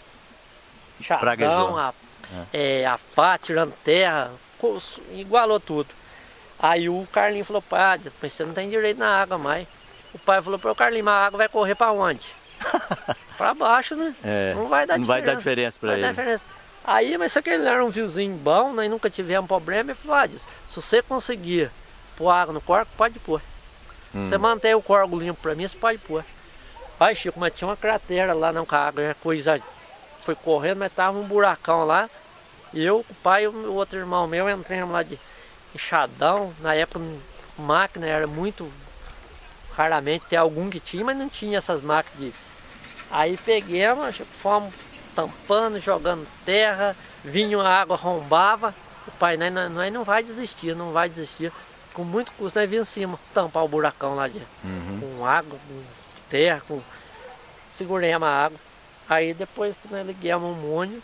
chadão, a, é. É, a pá, tirando terra, igualou tudo. Aí o Carlinho falou, pai, mas você não tem direito na água mais. O pai falou para o Carlinho, mas a água vai correr para onde? Para baixo, né? É, não vai dar não diferença. Vai dar diferença para ele. Diferença. Aí, mas só que ele era um vizinho bom, nós nunca tivemos problema. Ele falou, ah, se você conseguir pôr água no córrego, pode pôr. Hum. Você mantém o córrego limpo para mim, você pode pôr. Aí, Chico, mas tinha uma cratera lá, não, com a água, a coisa foi correndo, mas tava um buracão lá. E eu, o pai e o outro irmão meu entramos lá de enxadão. Na época, máquina era muito... Raramente tem algum que tinha, mas não tinha essas máquinas de... Aí peguemos, fomos tampando, jogando terra, vinha a água, arrombava. O pai, nós, nós não vai desistir, não vai desistir. Com muito custo, nós vinha em cima, tampar o buracão lá de, uhum. com água, com terra, com... seguremos a água. Aí depois que nós ligamos o mônio,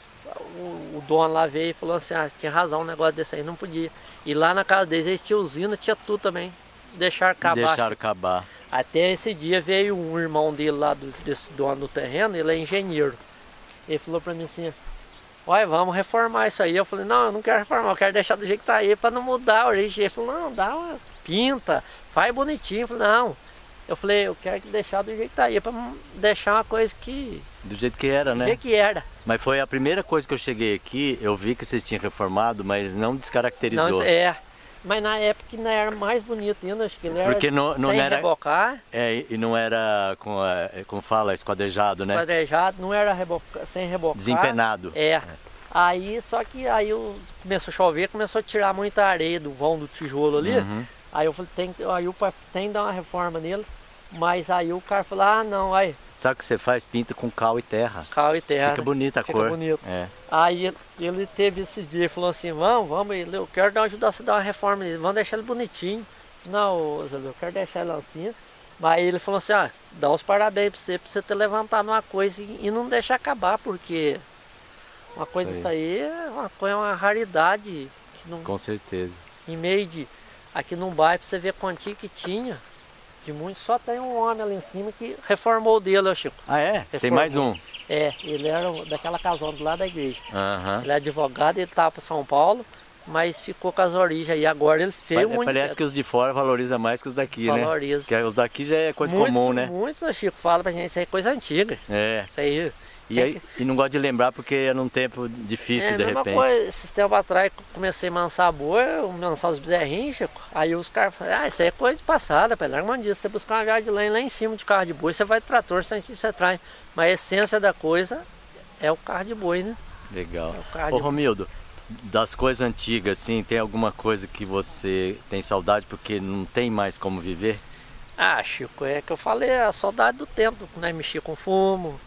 o, o dono lá veio e falou assim, ah, tinha razão, um negócio desse aí não podia. E lá na casa deles, eles tinham usina, tinha tudo também. Deixaram acabar. Deixaram acabar. Até esse dia veio um irmão dele lá, do, desse dono do terreno, ele é engenheiro. Ele falou pra mim assim, olha, vamos reformar isso aí. Eu falei, não, eu não quero reformar, eu quero deixar do jeito que tá aí pra não mudar a origem. Ele falou, não, dá uma pinta, faz bonitinho. Eu falei, não. Eu falei, eu quero deixar do jeito que tá aí, pra deixar uma coisa que... Do jeito que era, né? Do jeito que era. Mas foi a primeira coisa que eu cheguei aqui, eu vi que vocês tinham reformado, mas não descaracterizou. Não, é, mas na época ainda era mais bonito ainda, acho que ele era porque não, não sem era, rebocar. É, e não era, com a, como fala, esquadrejado, né? Esquadrejado, não era reboca, sem rebocar. Desempenado. É. é. Aí, só que aí eu, começou a chover, começou a tirar muita areia do vão do tijolo ali. Uhum. Aí eu falei, tem, aí o pai tem que dar uma reforma nele. Mas aí o cara falou, ah não, aí. Sabe o que você faz? Pinta com cal e terra. Cal e terra. Fica bonita a Fica cor. Bonito. É. Aí ele teve esse dia e falou assim, vamos, vamos, eu quero dar ajudar você a dar uma reforma nele, vamos deixar ele bonitinho. Não, Zé, eu quero deixar ele assim. Mas ele falou assim, ah, dá os parabéns pra você, pra você ter levantado uma coisa e, e não deixar acabar, porque uma coisa disso aí é uma coisa, uma raridade. Que não, com certeza. Em meio de, aqui num bairro, pra você ver quantinho que tinha. De muito, só tem um homem ali em cima que reformou o dele, Chico. Ah é? Reformou. Tem mais um? É, ele era daquela casona do lado da igreja. Uhum. Ele é advogado, ele estava para São Paulo, mas ficou com as origens aí. Agora ele fez muito. Parece que os de fora valorizam mais que os daqui, valoriza. né? Valoriza. Porque os daqui já é coisa muitos, comum, né? Muitos, Chico, fala pra gente, isso aí é coisa antiga. É. Isso aí. E, aí, e não gosto de lembrar porque era um tempo difícil, é, de mesma repente. Coisa, esses tempos atrás comecei a mansar boi, mansar os bezerrinhos, Chico. Aí os caras falaram, ah, isso aí é coisa de passada, pelo larga disso. Você buscar uma viagem de lã lá em cima de carro de boi, você vai de trator, você traz. Mas a essência da coisa é o carro de boi, né? Legal. É Ô Romildo, das coisas antigas, assim, tem alguma coisa que você tem saudade porque não tem mais como viver? Ah, Chico, é que eu falei, a saudade do tempo, né? Mexia com fumo.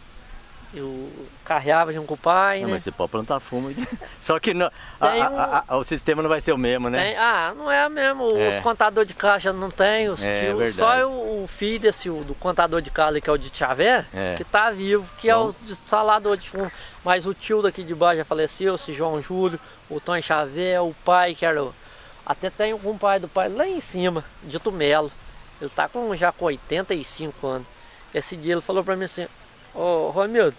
Eu carreava junto com o pai, não, né? Mas você pode plantar fumo. Só que não, a, um... a, a, o sistema não vai ser o mesmo, né? Tem... Ah, não é mesmo. É. Os contadores de caixa não tem. Os é, tios... verdade. Só o, o filho desse, do contador de caixa, que é o de Xavier, é. que tá vivo, que Bom. é o salador de fumo. Mas o tio daqui de baixo já faleceu, esse João Júlio, o Tom Xavier, o pai, que era o... Até tem um pai do pai lá em cima, Dito Melo. Ele tá com, já com oitenta e cinco anos. Esse dia ele falou pra mim assim, ô Romildo,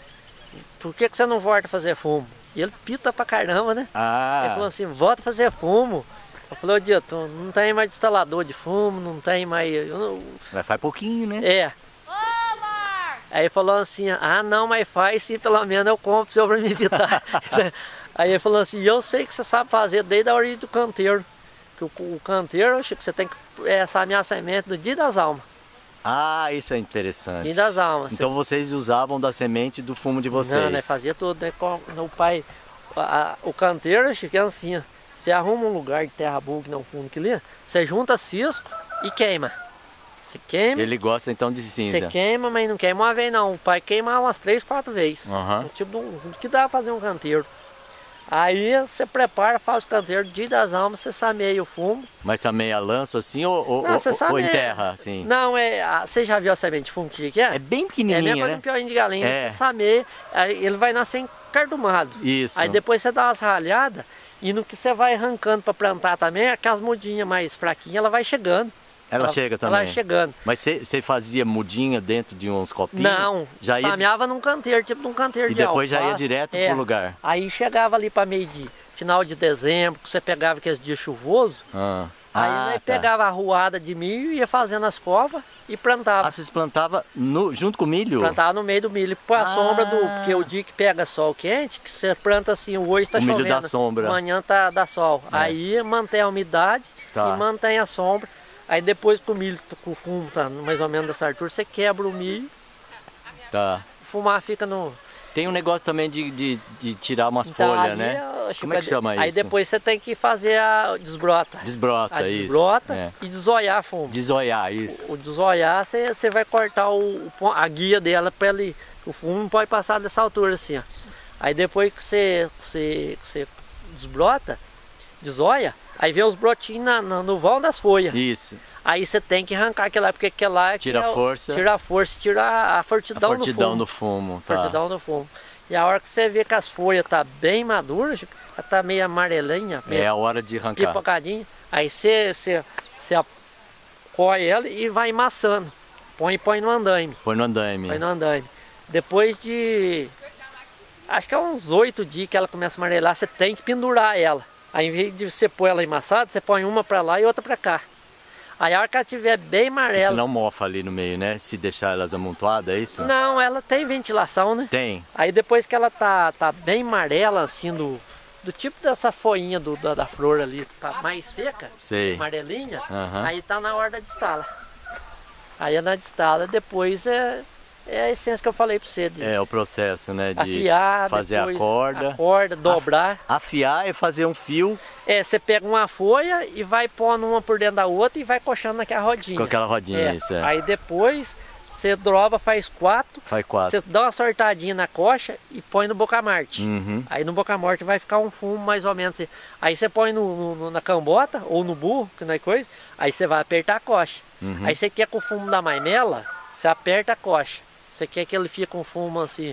por que, que você não volta a fazer fumo? E ele pita pra caramba, né? Ah. Ele falou assim, volta a fazer fumo. Eu falei, ô Dito, não tem mais instalador de fumo, não tem mais... Eu não... Mas faz pouquinho, né? É. Ô, Mar! Aí ele falou assim, ah não, mas faz sim, pelo menos eu compro o senhor pra me evitar. Aí ele falou assim, eu sei que você sabe fazer desde a origem do canteiro. Que o, o canteiro, acho que você tem que é, saber a semente do dia das almas. Ah, isso é interessante. Dia das almas. Então vocês usavam da semente do fumo de vocês? Não, né? Fazia tudo, né? Com o pai, a, a, o canteiro, acho que é assim, ó. Você arruma um lugar de terra boa que não fundo que ali, você junta cisco e queima. Você queima. Ele gosta então de cinza. Você queima, mas não queima uma vez não. O pai queima umas três, quatro vezes. Uhum. Um tipo do que dá pra fazer um canteiro. Aí você prepara, faz o canteiro, dia das almas, você sameia o fumo. Mas sameia lanço assim ou, ou, não, você ou em terra? Assim? Não, é, você já viu a semente de fumo que é? É bem pequenininha, é mesmo né? um piolinho de galinha, é. Você sameia, aí ele vai nascer encardumado. Isso. Aí depois você dá umas ralhadas e no que você vai arrancando para plantar também, aquelas mudinhas mais fraquinhas, ela vai chegando. Ela, ela chega também? Ela vai chegando. Mas você fazia mudinha dentro de uns copinhos? Não, já sameava de... num canteiro, tipo num canteiro e de depois alface. Já ia direto é. pro lugar? Aí chegava ali para meio de final de dezembro, que você pegava aqueles dias chuvosos, ah. aí ah, tá. pegava a ruada de milho, ia fazendo as covas e plantava. Ah, vocês plantavam no, junto com o milho? Plantava no meio do milho, por a ah. sombra do... Porque o dia que pega sol quente, que você planta assim, hoje está chovendo. O milho dá sombra. Amanhã tá, dá sol. É. Aí mantém a umidade tá. e mantém a sombra. Aí depois que o milho, com o fumo tá mais ou menos dessa altura, você quebra o milho. Tá. O fumar fica no... Tem um negócio também de, de, de tirar umas então, folhas, né? Como é que chama isso? Aí depois você tem que fazer a desbrota. Desbrota, a isso. Desbrota é. e desoiar fumo. Desoiar, isso. O, o desoiar, você, você vai cortar o, a guia dela para ele... O fumo não pode passar dessa altura assim, ó. Aí depois que você, você, você desbrota, desoia, Aí vê os brotinhos na, na, no vão das folhas. Isso. Aí você tem que arrancar aquilo lá, porque aquilo lá... Tira a força. Tira a força, tira a fortidão, a fortidão no fumo. no fumo. Tá. Fortidão no fumo. E a hora que você vê que as folhas tá bem maduras, ela tá meio amarelinha. Meio é a hora de arrancar. Pipocadinha. Aí você, você, você apoia ela e vai amassando. Põe põe no andaime. Põe no andaime. Põe no andaime. Depois de... acho que é uns oito dias que ela começa a amarelar, você tem que pendurar ela. Aí em vez de você pôr ela amassada, você põe uma pra lá e outra pra cá. Aí a hora que ela estiver bem amarela... Senão mofa ali no meio, né? Se deixar elas amontoadas, é isso? Não, ela tem ventilação, né? Tem. Aí depois que ela tá, tá bem amarela, assim, do, do tipo dessa folhinha do, da, da flor ali, tá mais seca, Sei. amarelinha, Uhum. aí tá na hora da destala. Aí é na destala, depois é... é a essência que eu falei pra você. De é o processo, né? De afiar, fazer a corda. A corda, dobrar. Afiar e fazer um fio. É, você pega uma folha e vai pondo uma por dentro da outra e vai coxando naquela rodinha. Com aquela rodinha, é. isso é. Aí depois você droba, faz quatro. Faz quatro. Você dá uma sortadinha na coxa e põe no boca-morte. Uhum. Aí no boca-morte vai ficar um fumo mais ou menos. Aí você põe no, no, na cambota ou no burro, que não é coisa. Aí você vai apertar a coxa. Uhum. Aí você quer que o fumo da maimela, você aperta a coxa. Você quer que ele fique com fumo assim,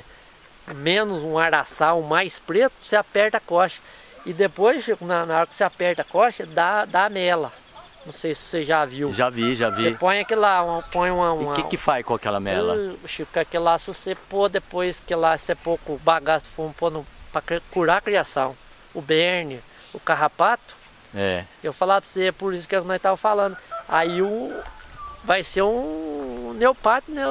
menos um araçal, mais preto, você aperta a coxa. E depois, Chico, na, na hora que você aperta a coxa, dá, dá a mela. Não sei se você já viu. Já vi, já vi. Você põe aquilo lá, uma, põe uma... uma e o que que faz com aquela mela? Uh, Chico, aquilo lá, se você pôr depois que lá você pôr com o bagaço de fumo, pôr para curar a criação. O berne, o carrapato. É. Eu falava pra você, por isso que nós estávamos falando. Aí o... vai ser um neopático, né?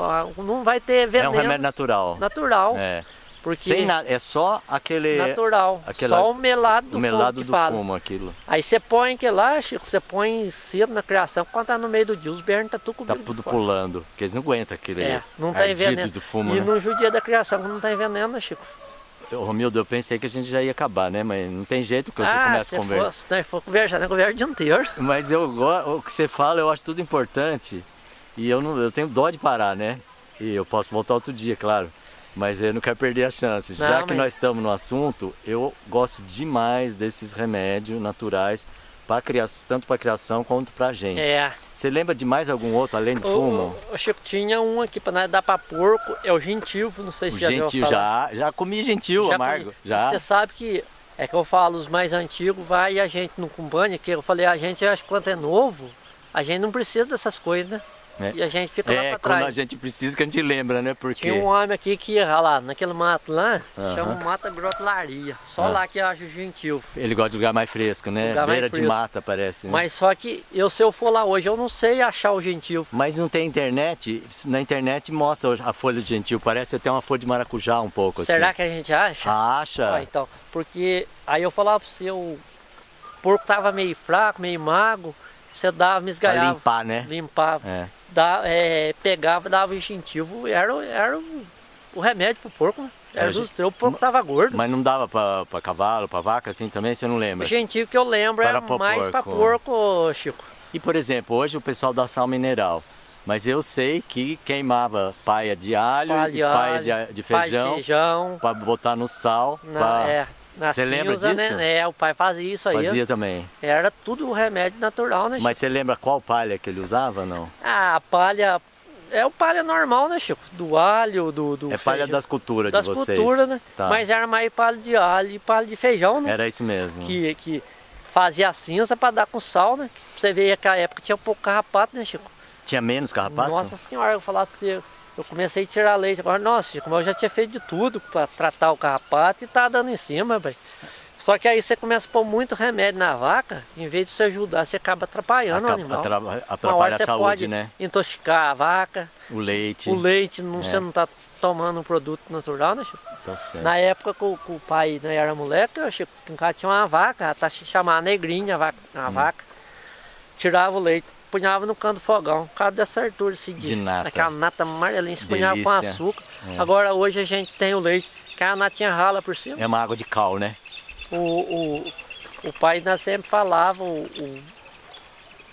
Não vai ter veneno. É um remédio natural. Natural. É. Porque sem nada, é só aquele... natural. Aquela, só o melado do o melado fumo que do fala. fumo, aquilo. Aí você põe aquilo lá, Chico, você põe cedo na criação, quando tá no meio do dia, os bernos tá tudo cobrindo. Tá tudo pulando, porque eles não aguentam aquele é, não tá ardido do fumo, E né? no judia da criação, não tá envenenando, Chico. Ô, Romildo, eu pensei que a gente já ia acabar, né? Mas não tem jeito que você ah, começa a conversar. For, se nós for conversar, nós conversa o dia inteiro. Mas eu, o que você fala, eu acho tudo importante. E eu, não, eu tenho dó de parar, né? E eu posso voltar outro dia, claro. Mas eu não quero perder a chance. Não, Já mas... que nós estamos no assunto, eu gosto demais desses remédios naturais, pra criação, tanto para criação quanto para gente. É. Você lembra de mais algum outro, além do o, fumo? O, o Chico tinha um aqui para nós dar para porco, é o gentil, não sei se o já gentil, já, já comi gentil, já amargo. Comi. Já. Você sabe que, é que eu falo, os mais antigos vai e a gente não acompanha, que eu falei, a gente acha que quando é novo, a gente não precisa dessas coisas, né? É. E a gente fica é, lá pra trás. Quando a gente precisa que a gente lembra, né? Porque... Tinha um homem aqui que ia lá, naquele mato lá, uh-huh. chama Mata Grotelaria. Só uh-huh. lá que eu acho gentil. Ele gosta de lugar mais fresco, né? Lugar Beira fresco. de mata, parece. Né? Mas só que eu, se eu for lá hoje, eu não sei achar o gentil. Mas não tem internet? Na internet mostra a folha de gentil, parece até uma folha de maracujá um pouco. Será assim. que a gente acha? Acha. Ah, então, porque aí eu falava pro você, o porco tava meio fraco, meio mago, você dava, me esgalhava. Pra limpar, né? Limpava. É. Da, é, pegava, dava instintivo, era, era o, o remédio pro porco, né? Era, era justo, o porco tava gordo. Mas não dava pra, pra cavalo, pra vaca assim também, você não lembra? O gentil que eu lembro era mais porco. pra porco, Chico. E por exemplo, hoje o pessoal dá sal mineral, mas eu sei que queimava paia de alho, paia de, paia alho, de, de feijão, feijão pra botar no sal. Na, pra... é, na você cinza, lembra disso? Né? É, o pai fazia isso aí. Fazia também. Era tudo remédio natural, né, Chico? Mas você lembra qual palha que ele usava, não? Ah, a palha... É o palha normal, né, Chico? Do alho, do, do É palha feijão. das culturas das de vocês. Das culturas, né? Tá. Mas era mais palha de alho e palha de feijão, né? Era isso mesmo. Que, que fazia a cinza para dar com sal, né? Você vê que a época tinha pouco carrapato, né, Chico? Tinha menos carrapato? Nossa senhora, eu falava pra você, eu comecei a tirar leite agora. Nossa, Chico, mas eu já tinha feito de tudo para tratar o carrapato e tá dando em cima, velho. Só que aí você começa a pôr muito remédio na vaca, em vez de você ajudar, você acaba atrapalhando Acaba, o animal. Atra, atrapalha a você saúde, pode né? intoxicar a vaca. O leite. O leite, não, é. você não tá tomando um produto natural, né, Chico? Tá certo. Na época que o, que o pai né, era moleque, eu, Chico, em casa tinha uma vaca, tá chamada negrinha a vaca, a hum. vaca. Tirava o leite, punhava no canto do fogão, cada dessa altura assim, de, de nata. Aquela nata amarelinha, se punhava com açúcar. É. Agora hoje a gente tem o leite, que a natinha rala por cima. É uma água de cal, né? O, o, o pai ainda sempre falava, o, o,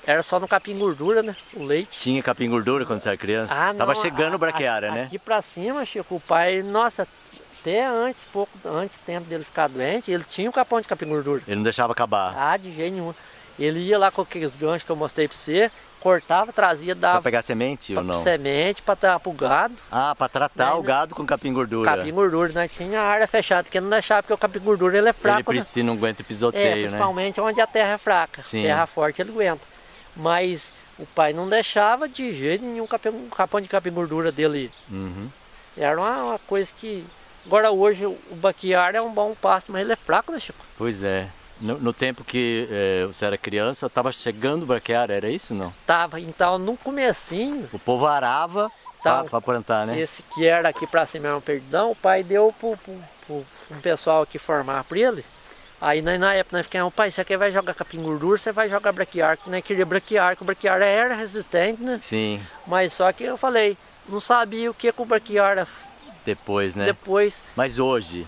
era só no capim gordura, né? O leite. Tinha capim gordura quando você era criança? Ah, Tava não, chegando a, o braquiária, a, né? Aqui pra cima, Chico, o pai, nossa, até antes, pouco antes do tempo dele ficar doente, ele tinha um capão de capim gordura. Ele não deixava acabar? Ah, de jeito nenhum. Ele ia lá com aqueles ganchos que eu mostrei pra você, cortava, trazia, dava... Pra pegar semente ou não? Semente, pra dar pro gado. Ah, pra tratar Né? o gado com capim gordura. Capim gordura, nós tinha a área fechada, que não deixava, porque o capim gordura ele é fraco. Ele precisa, né? não aguenta É, pisoteio, né? principalmente onde a terra é fraca. Sim. Terra forte ele aguenta. Mas o pai não deixava de jeito nenhum capim, capão de capim gordura dele. Uhum. Era uma, uma coisa que... Agora hoje o baquiário é um bom pasto, mas ele é fraco, né, Chico? Pois é. No, no tempo que é, você era criança, tava chegando o braquiária, era isso não? Tava, então no comecinho... O povo arava Então, pra, pra plantar, né? Esse que era aqui pra cima era um perdão, o pai deu pro, pro, pro um pessoal aqui formar pra ele. Aí nós, na época nós ficamos, pai, você aqui vai jogar capim gordura, você vai jogar braquiária, que nós queria braquiária, que o braquiária era resistente, né? Sim. Mas só que eu falei, não sabia o que com o braquiária Depois, né? depois. Mas hoje,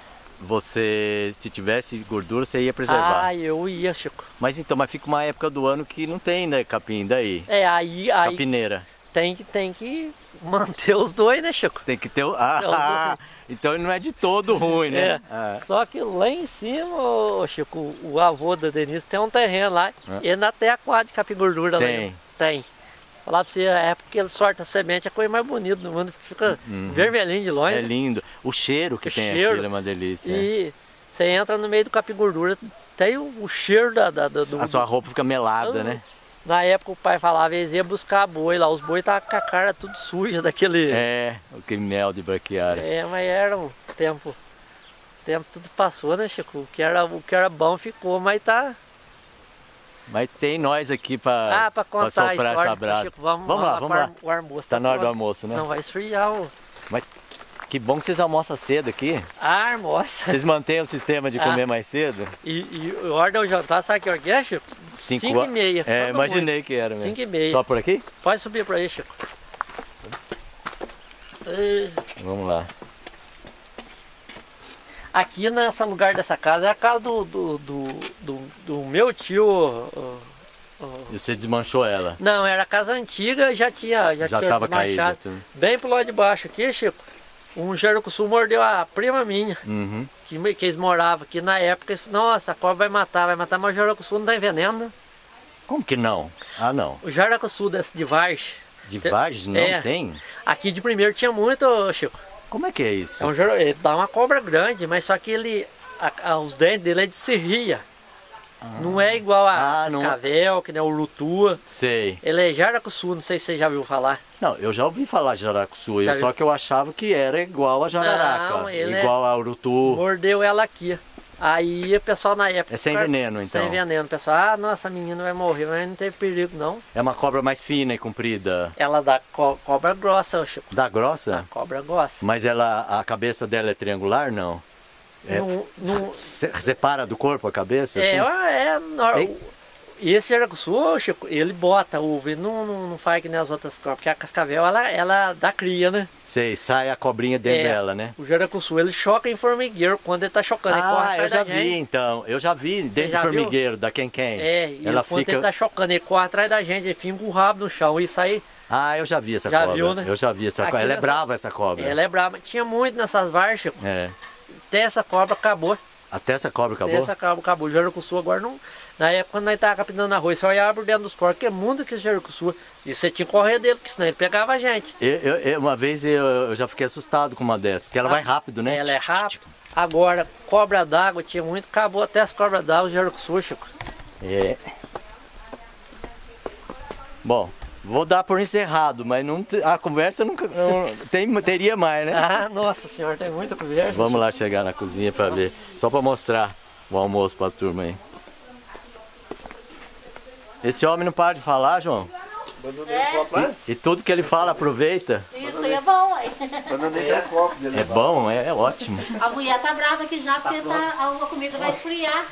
você, se tivesse gordura, você ia preservar. Ah, eu ia, Chico. Mas então, mas fica uma época do ano que não tem, né, capim, daí? É, aí, aí Capineira. tem que, tem que manter os dois, né, Chico? Tem que ter o... Ah, então ele não é de todo ruim, né? É, Ah. só que lá em cima, ô, Chico, o avô da Denise tem um terreno lá, Ah. e ainda tem aquário de capim gordura lá. Tem. Tem. Falar pra você, a época que ele sorta a semente é a coisa mais bonita do mundo, fica Uhum. vermelhinho de longe. É lindo. O cheiro que O tem cheiro. aquilo é uma delícia. E você entra no meio do capim gordura, tem o, o cheiro da, da, da- do... A sua roupa fica melada, Ah, né? Na época o pai falava, eles iam buscar boi lá, os boi estavam com a cara tudo suja daquele... É, aquele mel de braquiária. É, mas era um tempo... O tempo tudo passou, né, Chico? O que era, o que era bom ficou, mas tá... Mas tem nós aqui pra, Ah, pra contar a soprar história, essa brasa. Chico, vamos, Vamos lá, vamos lá. pro O almoço Tá na hora do pronto. almoço, né? Não vai esfriar o... Mas que bom que vocês almoçam cedo aqui. Ah, almoça. Vocês mantêm o sistema de Ah. comer mais cedo? E, e a hora do jantar, sabe que hora que é, Chico? Cinco Cinco a- e meia. É, quando imaginei muito. que era mesmo. Cinco e meia. Só por aqui? Pode subir pra aí, Chico. E Vamos lá. aqui nesse lugar dessa casa é a casa do, do, do, do, do meu tio. ó, ó. E você desmanchou ela? Não, era a casa antiga, já tinha, já Já tinha tava caída, desmanchado. tudo. Bem pro lado de baixo aqui, Chico, um jarucuçu mordeu a prima minha, Uhum. que, que eles moravam aqui na época. Eles, nossa, a cobra vai matar, vai matar, mas o jarucuçu não tá envenenando, né? Como que não? Ah, não. O jaracuçu desse de Vargem, De Vargem não É. tem? aqui de primeiro tinha muito, Chico. Como é que é isso? É um jaru- ele dá uma cobra grande, mas só que ele, a- a- os dentes dele é de serria. Não é igual a Ah, não- cascavel, que nem o urutua. Sei. Ele é jaracuçu, não sei se você já viu falar. Não, eu já ouvi falar de jaracuçu, Já eu, viu? só que eu achava que era igual a jararaca, Não, ele igual a urutu. Mordeu ela aqui. Aí o pessoal na época... É sem veneno, então? Sem veneno. O pessoal, ah, nossa, a menina vai morrer, mas não teve perigo, não. É uma cobra mais fina e comprida. Ela dá co- cobra grossa, Chico. Da grossa? Cobra grossa. Mas ela, a cabeça dela é triangular, não? É, Não- não- se- separa do corpo a cabeça? É, assim? é, nor- Ei. E esse jaracuçu, Chico, ele bota ovo, ele não, não, não faz que nem as outras cobras, porque a cascavel, ela, ela dá cria, né? Sei, sai a cobrinha dentro É, dela, né? O jaracuçu, ele choca em formigueiro quando ele tá chocando, ele corre Ah, eu atrás já da vi gente. então. Eu já vi dentro já do viu? formigueiro, da quem quem. É, e ela quando fica. ele tá chocando, ele corre atrás da gente, ele finga o rabo no chão e sai. Ah, eu já vi essa Já cobra. viu, né? Eu já vi essa Aqui cobra. Ela é nessa- brava, essa cobra. Ela é brava. Tinha muito nessas varas, Chico. É. Até essa cobra acabou. Até essa cobra Até acabou? essa cobra acabou. O jaracuçu agora não. Na época, quando nós tava capinando arroz, só olhava por dentro dos porcos, que é mundo que esse jaracuçu. E você tinha que correr dele, porque senão ele pegava a gente. Eu, eu- eu- uma vez eu, eu já fiquei assustado com uma dessas, porque ela vai rápido, né? Ela é rápida. Agora, cobra d'água tinha muito, acabou até as cobras d'água, o jaracuçu, Chico. É. Bom, vou dar por encerrado, mas não te- a conversa nunca não, tem, teria mais, né? Ah, nossa senhora, tem muita conversa. Vamos lá chegar na cozinha pra ver, só pra mostrar o almoço pra turma aí. Esse homem não para de falar, João. Abandonei o copo lá? E tudo que ele fala aproveita. Isso aí é bom, aí. Abandonei o copo dele. É bom, é, é ótimo. A mulher tá brava aqui já porque tá, a comida vai esfriar.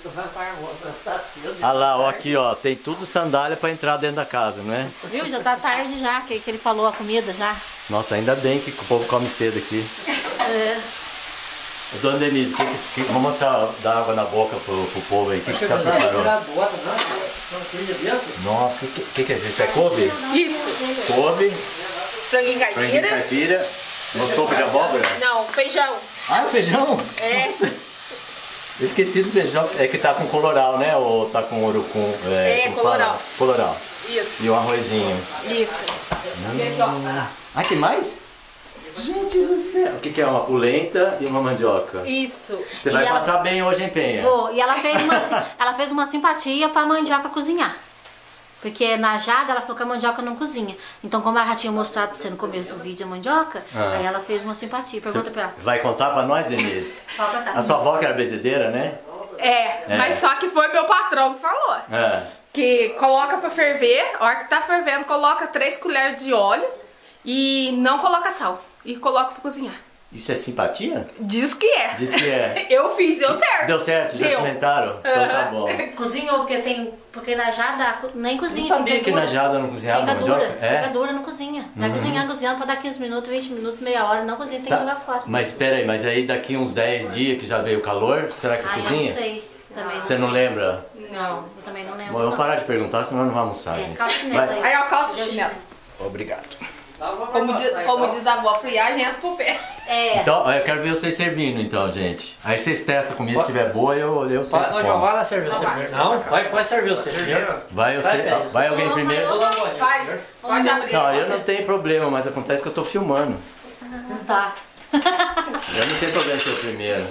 Olha lá, ó, aqui ó, tem tudo sandália pra entrar dentro da casa, não é? Viu? Já tá tarde já, que, que ele falou a comida já. Nossa, ainda bem que o povo come cedo aqui. É. Dona Denise, que, que, vamos mostrar, dar água na boca pro, pro povo aí, o que, que você preparou? Nossa, o que, que, que é isso? Isso é couve? Isso. Couve, Franguinho franguinho caipira. caipira, uma sopa de abóbora. Não, feijão. Ah, feijão? É. Nossa. Eu esqueci do feijão. É que tá com coloral, né? Ou tá com urucum? É, como coloral. fala? Coloral. Isso. E um arrozinho. Isso. Ah, tem mais? Gente do céu. O que, que é? Uma polenta e uma mandioca. Isso. Você E vai ela- passar bem hoje, hein, Penha? Vou. E ela fez uma, ela fez uma simpatia pra mandioca cozinhar. Porque na Jada ela falou que a mandioca não cozinha. Então, como ela já tinha mostrado pra você no começo do vídeo a mandioca, Ah. aí ela fez uma simpatia. Pergunta pra ela. Vai contar pra nós, Denise? Qual que tá? A sua avó que era bezedeira, né? É, É. mas só que foi meu patrão que falou. É. Que coloca pra ferver, a hora que tá fervendo, coloca três colheres de óleo e não coloca sal. E coloca pra cozinhar. Isso é simpatia? Diz que é. Diz que é. Eu fiz, deu certo. Deu certo? Já Deu. experimentaram? Então tá bom. Cozinhou, porque tem. Porque na Jada nem cozinha. Não sabia fica que na dura. Jada não cozinhava Fica mandioca? dura, É? fica dura, não cozinha. Vai cozinhar, cozinhando pra dar quinze minutos, vinte minutos, meia hora. Não cozinha, você tem Tá. que jogar fora. Mas espera aí, mas aí daqui uns dez dias que já veio o calor, será que Ah, eu cozinha? não sei. Também Você não sei. lembra? Não, eu também não lembro. Bom, eu vou não. parar de perguntar, senão não vai almoçar, É, gente. calça chinelo Vai. aí. Aí eu calço Deu chinelo. Obrigado. Como diz, como diz a avó, friagem entra pro pé. É. Então, eu quero ver vocês servindo, então, gente. Aí vocês testam a comida, se estiver boa, eu, eu sei Pode, que não, já como. vai lá servir você primeiro. Não, vai, pode servir você primeiro. Vai, eu Vai, sei- Pedro. vai alguém Não, primeiro? vai, Vai, pode abrir. Não, eu não tenho problema, mas acontece que eu tô filmando. Tá. Eu não tenho problema ser o primeiro.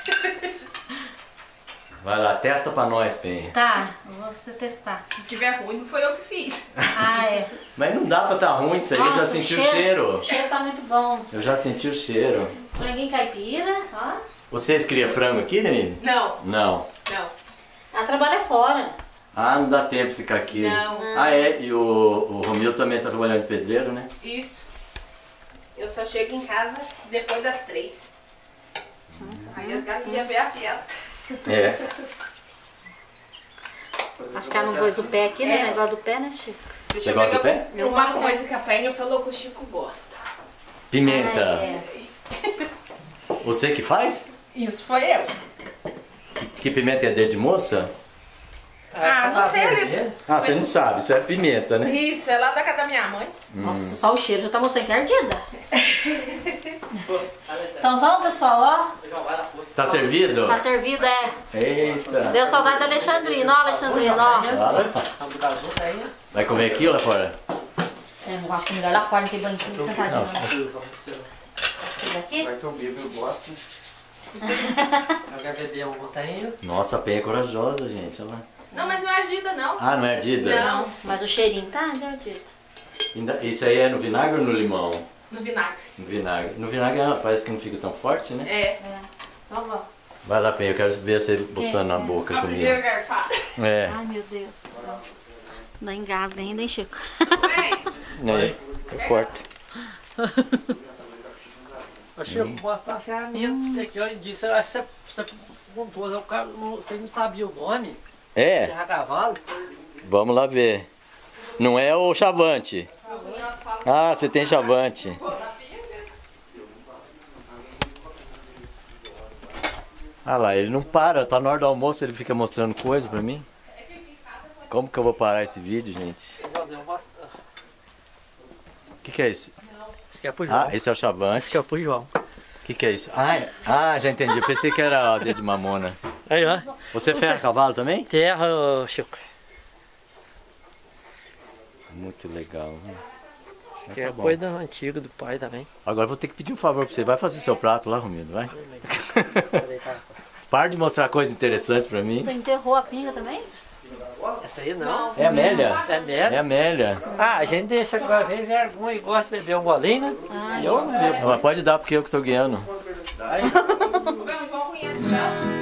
Vai lá, testa pra nós, Penha. Tá, vou você testar. Se tiver ruim, não foi eu que fiz. Ah, é. Mas não dá pra tá ruim isso aí, eu já Nossa, senti o cheiro. O cheiro tá muito bom. Eu já senti o cheiro. Franguinho caipira, ó. Vocês criam frango aqui, Denise? Não, Não. não. Ela trabalha fora. Ah, não dá tempo de ficar aqui. Não. Ah, é, e o, o Romildo também tá trabalhando de pedreiro, né? Isso. Eu só chego em casa depois das três. Aí as galinhas vê a festa. É. Acho que ela não pôs o pé aqui, né? Negócio do pé, né, Chico? Deixa Você eu gosta do pegar pé? uma coisa que a Penha falou que o Chico gosta. Pimenta. Ah, é. Você que faz? Isso foi eu. Que, que pimenta é dedo de moça? Ah, não sei ali. Ah, você não sabe, isso é pimenta, né? Isso, é lá da casa da minha mãe. Nossa, só o cheiro já tá mostrando que é ardida. Então vamos, pessoal, ó. Tá servido? Tá servida, é. Eita. Deu saudade da Alexandrina, ó, Alexandrina, ó. Vai comer aqui ou lá fora? É, eu acho que é melhor lá fora, não tem banquinho sentadinho. Né? Esse daqui? Vai que eu bebo, eu gosto. Eu quero beber um montanho. Nossa, a Penha é corajosa, gente. Olha lá. Não, mas não é ardida, não. Ah, não é ardida? Não, Mas o cheirinho tá de ardida. Ainda- Isso aí é no vinagre ou no limão? no vinagre. No vinagre. No vinagre ela parece que não fica tão forte, né? É. Então vamos. Vai lá, Penha, eu quero ver você botando na boca A primeira comigo. garfada. É. Ai, meu Deus. Não engasga ainda, hein, Chico? Vem. É. Eu corto. Eu chego pra mostrar a ferramenta pra você aqui, eu disse, eu acho que você, você contou, eu, cara, não- você não sabia o nome, É, terra cavalo. vamos lá ver. Não é o chavante. Ah, você tem chavante. Ah lá, ele não para, tá na hora do almoço, ele fica mostrando coisa pra mim. Como que eu vou parar esse vídeo, gente? Eu dei uma- O que que é isso? Esse aqui é pro João. Ah, esse é o Esse chavante. aqui é pro João. O que que é isso? Ah, é- ah, já entendi. Eu pensei que era a dedo de mamona. Aí, ó. Você ferra cavalo também? Terra, ô, Chico. Muito legal. né? Isso aqui é Tá bom. coisa antiga do pai também. Agora eu vou ter que pedir um favor pra você. Vai fazer seu prato lá, Romildo, vai. Para de mostrar coisa interessante pra mim. Você enterrou a pinga também? Essa aí não. É Amélia? É merda. É Amélia. Ah, a gente deixa agora ver vergonha e gosta de beber um golinho, né? Ah, E eu não bebo. Mas pode dar porque eu que tô guiando. Aí, O João conhece ela.